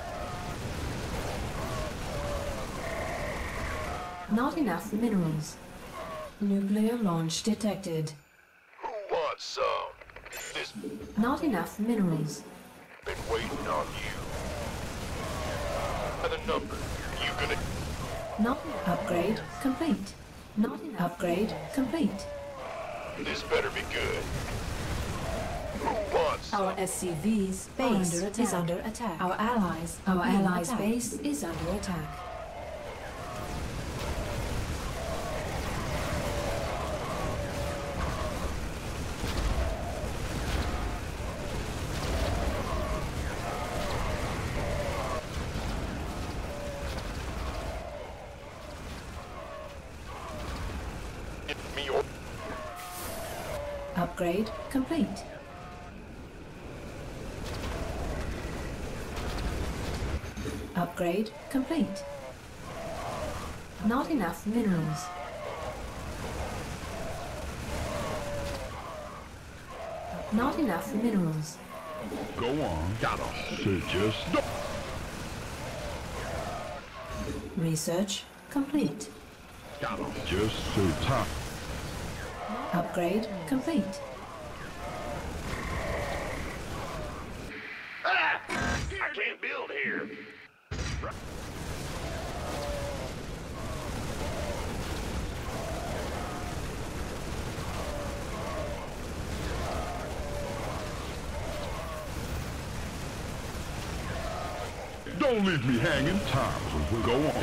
Not enough minerals. Nuclear launch detected. who wants some? This Not enough minerals. been waiting on you. By the numbers. You gonna Not upgrade complete. Not upgrade complete. this better be good. Who wants Our some? SCV's base is under attack. Our allies' base is under attack. Give me or Upgrade complete. Upgrade complete. Not enough minerals. Not enough minerals. Go on. Gotta say just don't. Research complete. Gotta just say time. Upgrade complete. I can't build here. Don't leave me hanging. Times will go on.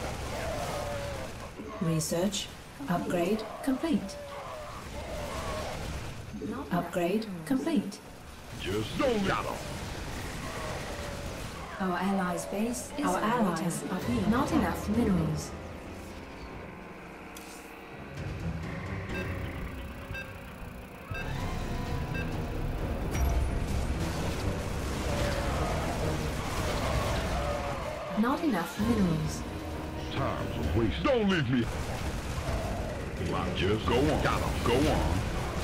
Research upgrade complete. Upgrade complete. Just don't gotta. Our allies' base is under attack. Not enough minerals. Not enough minerals. Time's a waste. Don't leave me. Just go on. Gotta go on.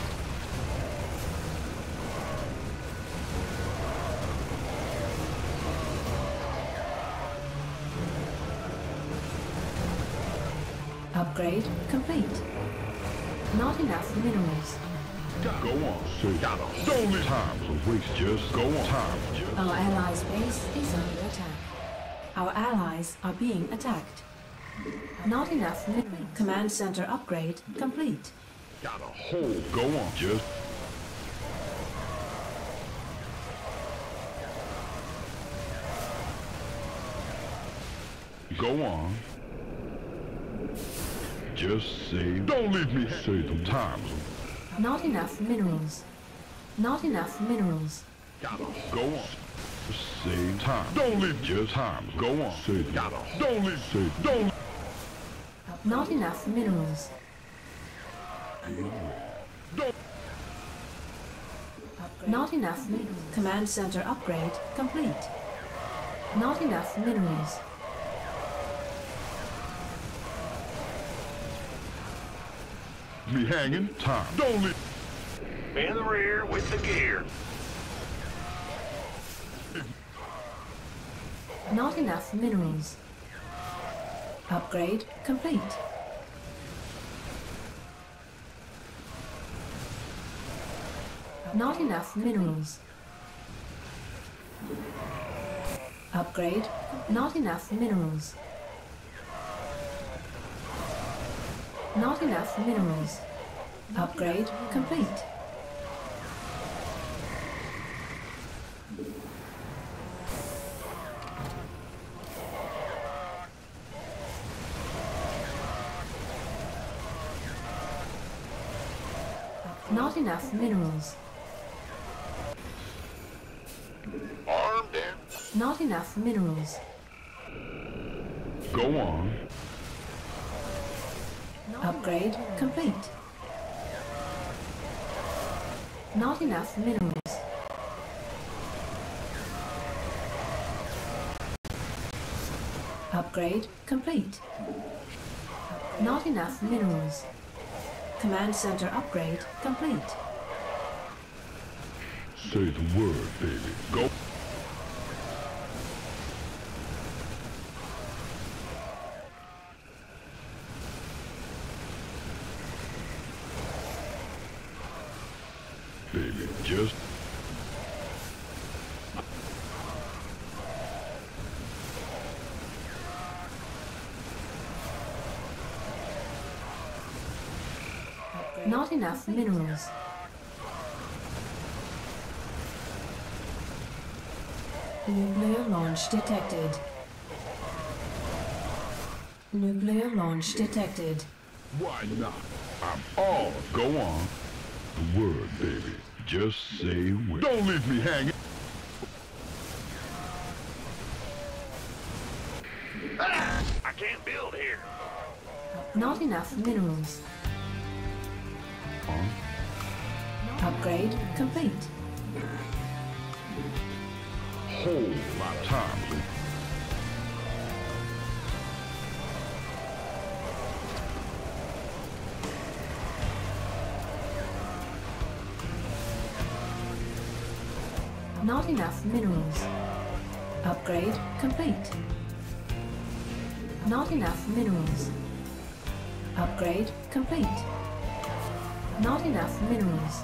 Upgrade complete. Not enough minerals. Go on. So gotta. Don't leave. Time's a waste. Just go on. Time. Just. Our allies' base is under attack. Our allies are being attacked. Not enough minerals. Command center upgrade complete. Gotta hold. Go on. Just. Go on. Just say. Don't leave me. Say the times. Not enough minerals. Not enough minerals. Gotta go on. Say time. Don't leave. Just times. Go on. Say gotta. Don't leave. Say don't. Not enough minerals. Don't. Not enough minerals. Command center upgrade complete. Not enough minerals. Me hanging. Time. Don't leave. In the rear with the gear. Not enough minerals. Upgrade complete. Not enough minerals. Upgrade. Not enough minerals. Not enough minerals. Upgrade complete. Not enough minerals. Armed and Not enough minerals. Go on. Upgrade complete. Not enough minerals. Upgrade complete. Not enough minerals. Command center upgrade complete. Say the word, baby. Go. Baby, just. Not enough minerals. Nuclear launch detected. Nuclear launch detected. Why not? I'm all. Go on. The word, baby. Just say when. Don't leave me hanging. I can't build here. Not enough minerals. Upgrade complete. Whole lot of times. Not enough minerals. Upgrade complete. Not enough minerals. Upgrade complete. Not enough minerals.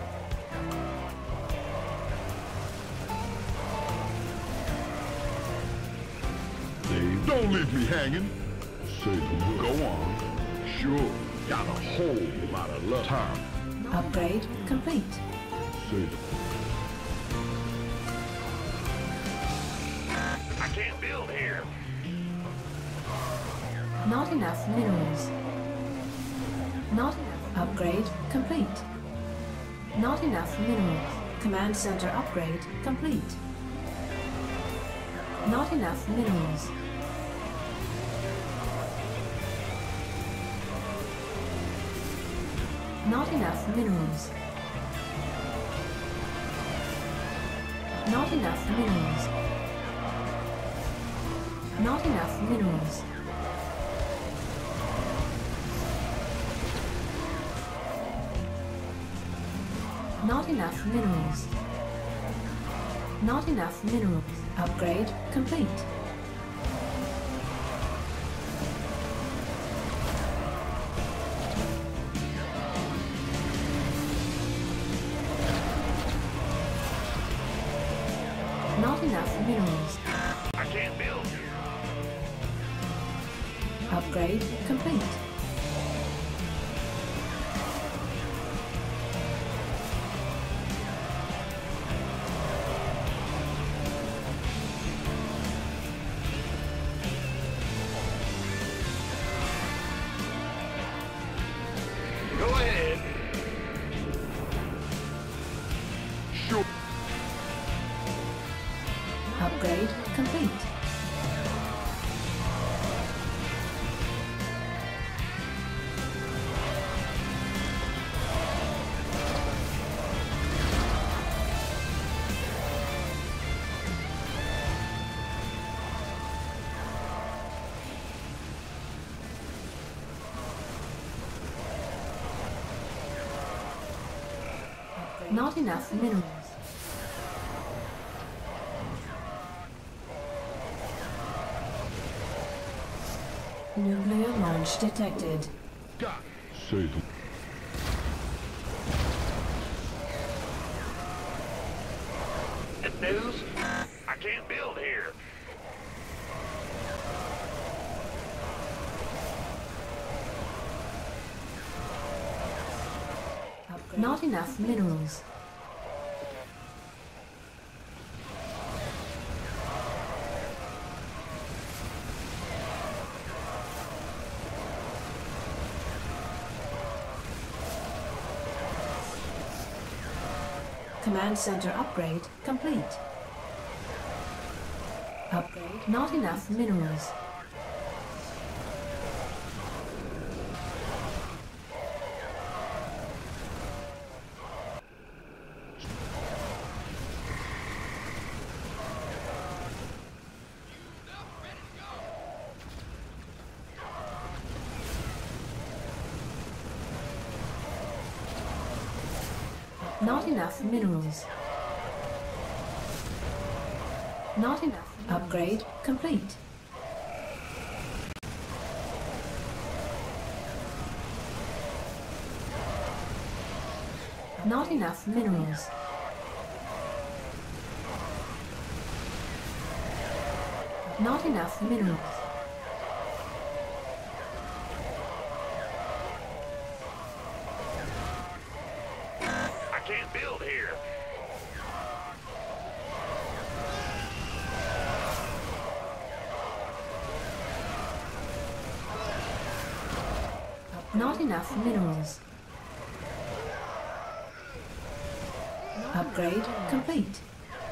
Don't leave me hanging. Say the go on. Sure, got a whole lot of love. Time. Upgrade complete. Say I can't build here. Not enough minerals. Not enough. Upgrade complete. Not enough minerals. Command center upgrade complete. Not enough minerals. Not enough minerals. Not enough minerals. Not enough minerals. Not enough minerals. Not enough minerals. Upgrade complete. Not enough minerals. I can't build. Upgrade complete. Go ahead. sure. Upgrade complete. Not enough minerals. Nuclear launch detected. Got say the News? I can't build here. Not enough minerals. Command center upgrade complete. Upgrade. Not enough minerals. Not enough minerals. Not enough. Upgrade complete. Not enough minerals. Not enough minerals. I can't build here. Not enough minerals. Upgrade complete.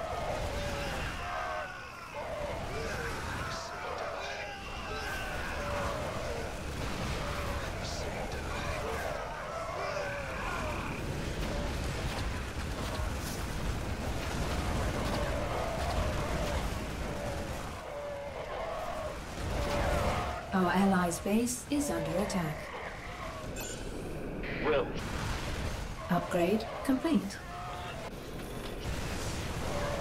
Our allies' base is under attack. Well, Upgrade complete.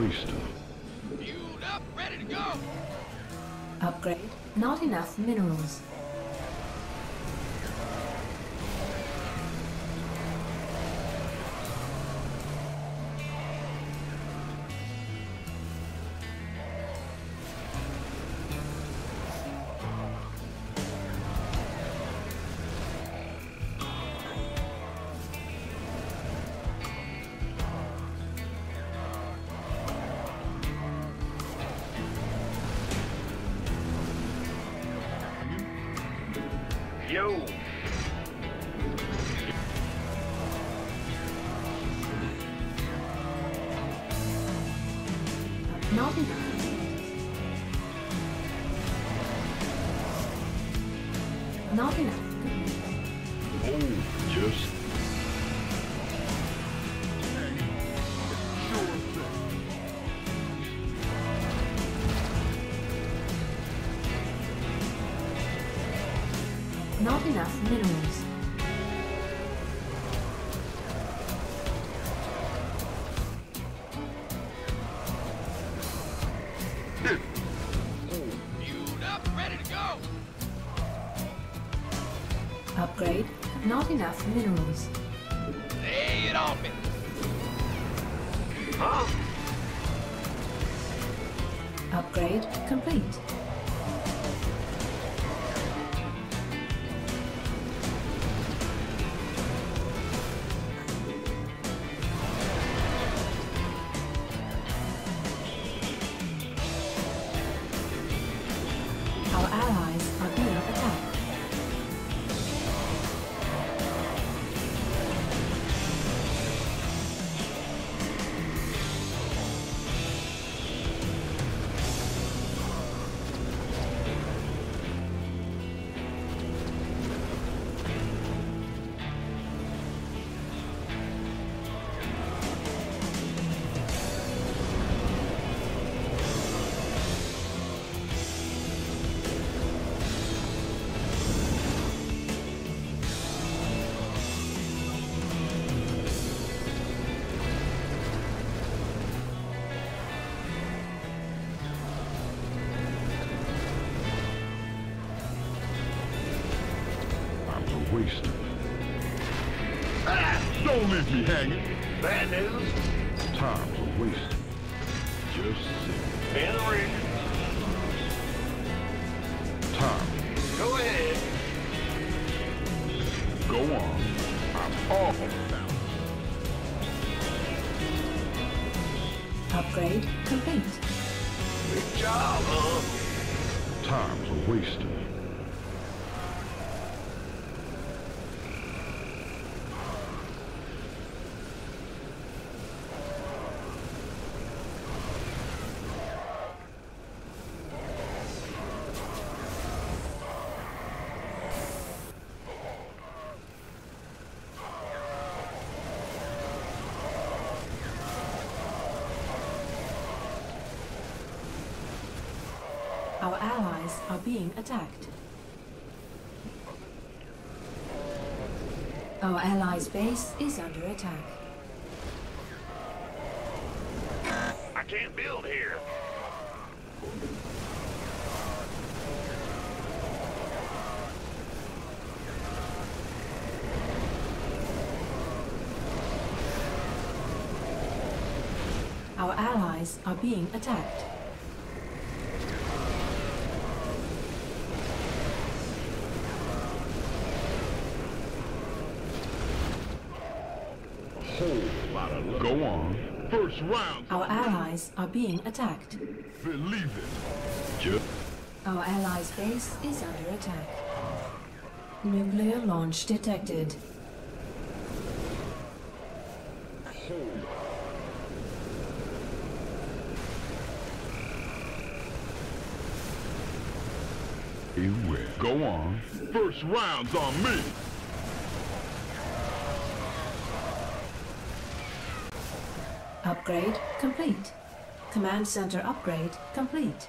wasting. Fueled up, ready to go. Upgrade. Not enough minerals. Yo! Not enough. Not enough. Oh, just... Not enough minerals. Fueled up, ready to go. Upgrade. Not enough minerals. Lay it on me. Huh? Upgrade complete. Our allies are being attacked. Wasting. Ah, don't leave me hanging. Bad news? Time's a wasting. Just sit. In the ring. Time. Go ahead. Go on. I'm all now. Upgrade complete. Good job, huh? Time's a wasting. Our allies are being attacked. Our allies' base is under attack. I can't build here. Our allies are being attacked. Go on. First round. Our allies are being attacked. Believe it. Just Our allies' base is under attack. Nuclear launch detected. beware. Go on. First round's on me. Upgrade complete. Command center upgrade complete.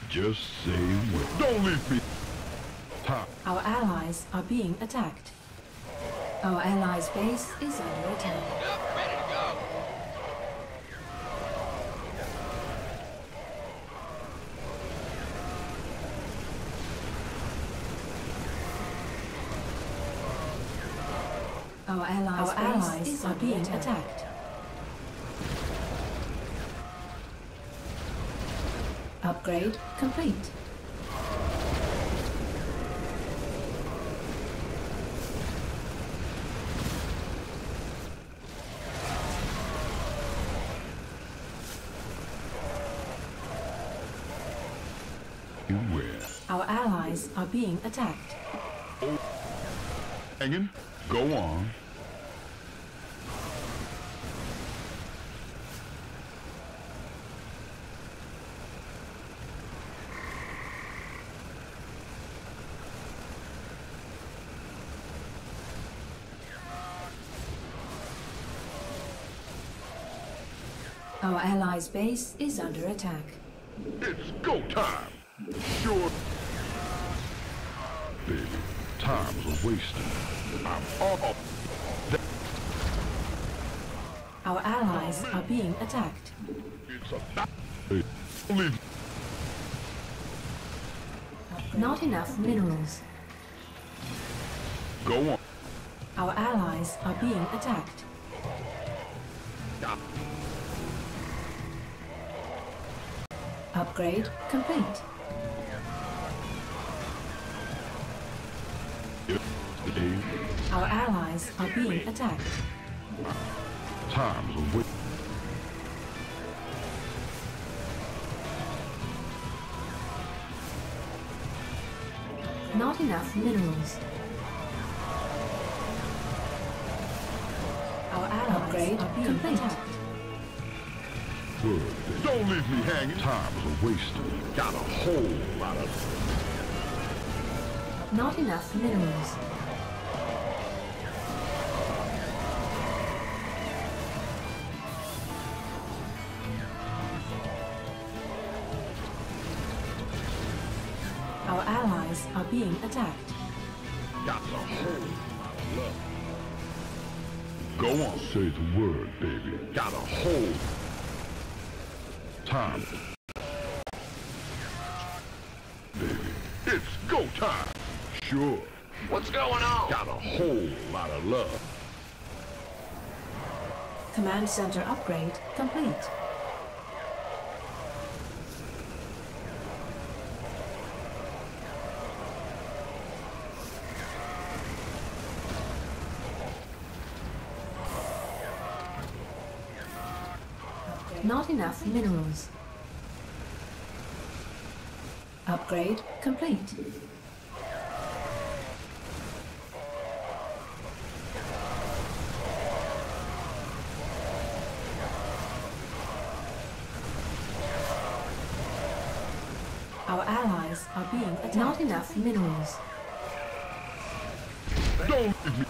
Just say when. Don't leave me. Time. Our allies are being attacked. Our allies' base is under attack. Up, ready to go. Our allies are being attacked. Upgrade complete. Where? Our allies are being attacked. Hanging. Go on. Our allies' base is under attack. It's go time. Sure. Baby, time's a wasting. I'm off. Our allies are being attacked. It's a leave. Not enough minerals. Go on. Our allies are being attacked. Upgrade complete. Our allies are being attacked. Time's a waste. Not enough minerals. Our allies are being attacked. Good. Don't leave me hanging. Time's a wasting. Got a whole lot of. Not enough minerals. Our allies are being attacked. Got a whole lot of love. Go on. Say the word, baby. Got a whole. Time. Baby, it's go time. Sure. What's going on? Got a whole lot of love. Command center upgrade complete. Not enough minerals. Upgrade complete. Our allies are being attacked. Not enough minerals. Don't leave me.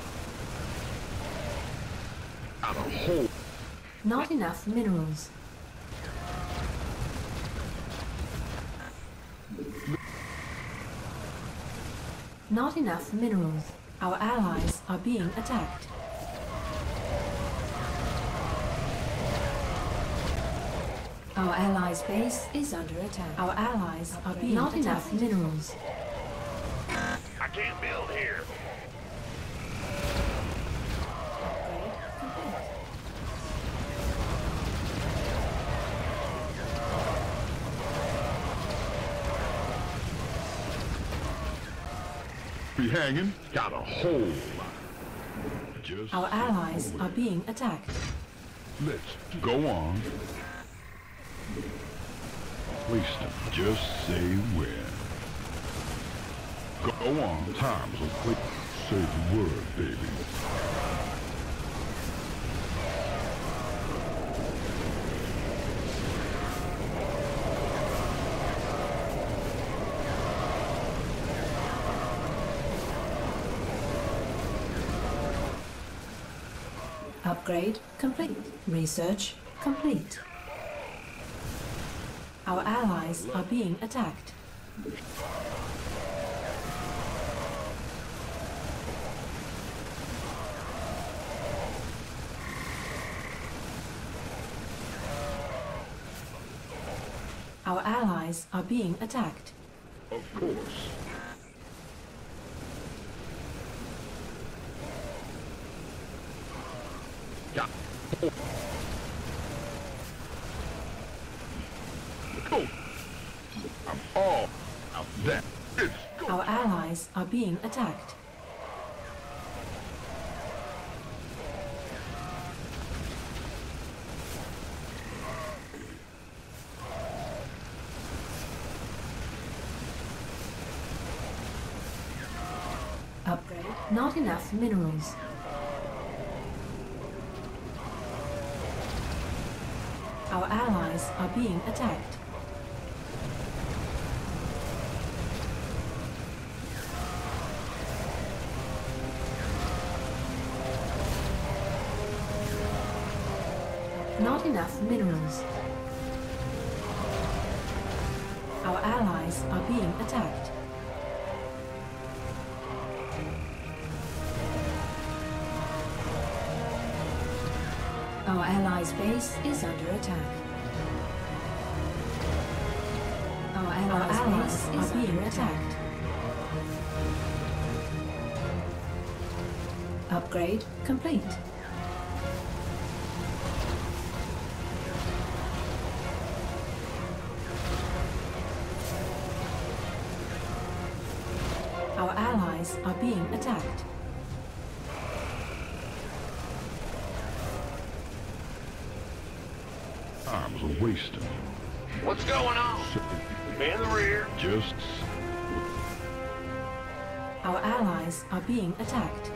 Got a whole. Not enough minerals. Not enough minerals. Our allies are being attacked. Our allies' base is under attack. Our allies are being Not enough minerals. I can't build here. Upgrade complete. Be hanging. Got a whole lot. Just Our allies are being attacked. let's go on. Waste them. Just say where. Go on. Time's a quick. Say the word, baby. Upgrade complete. Research complete. Our allies are being attacked. Our allies are being attacked. Of course. Yeah. Go. I'm all out that. It's go. Our allies are being attacked. Upgrade. Not enough minerals. Our allies are being attacked. Not enough minerals. Our allies are being attacked. Our allies' base is under attack. Our allies are being attacked. Upgrade complete. Our allies are being attacked. Times are wasting. What's going on? In the rear. Just Our allies are being attacked.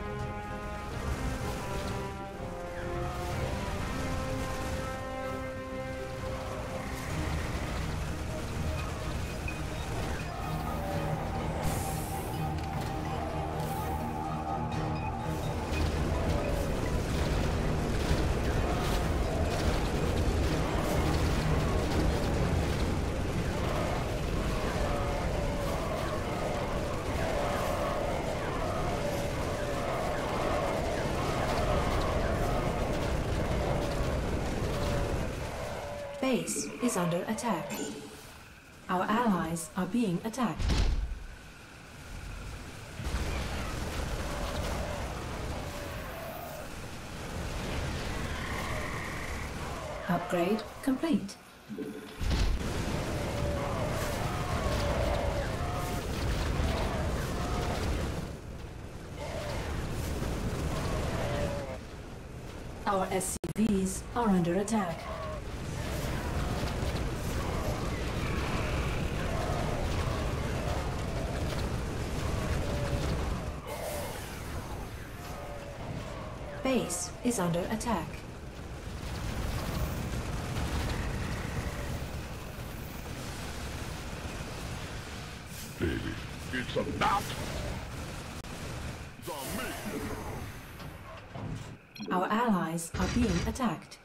Base is under attack. Our allies are being attacked. Upgrade complete. Our SCVs are under attack. Base is under attack. baby. It's about the me. Our allies are being attacked.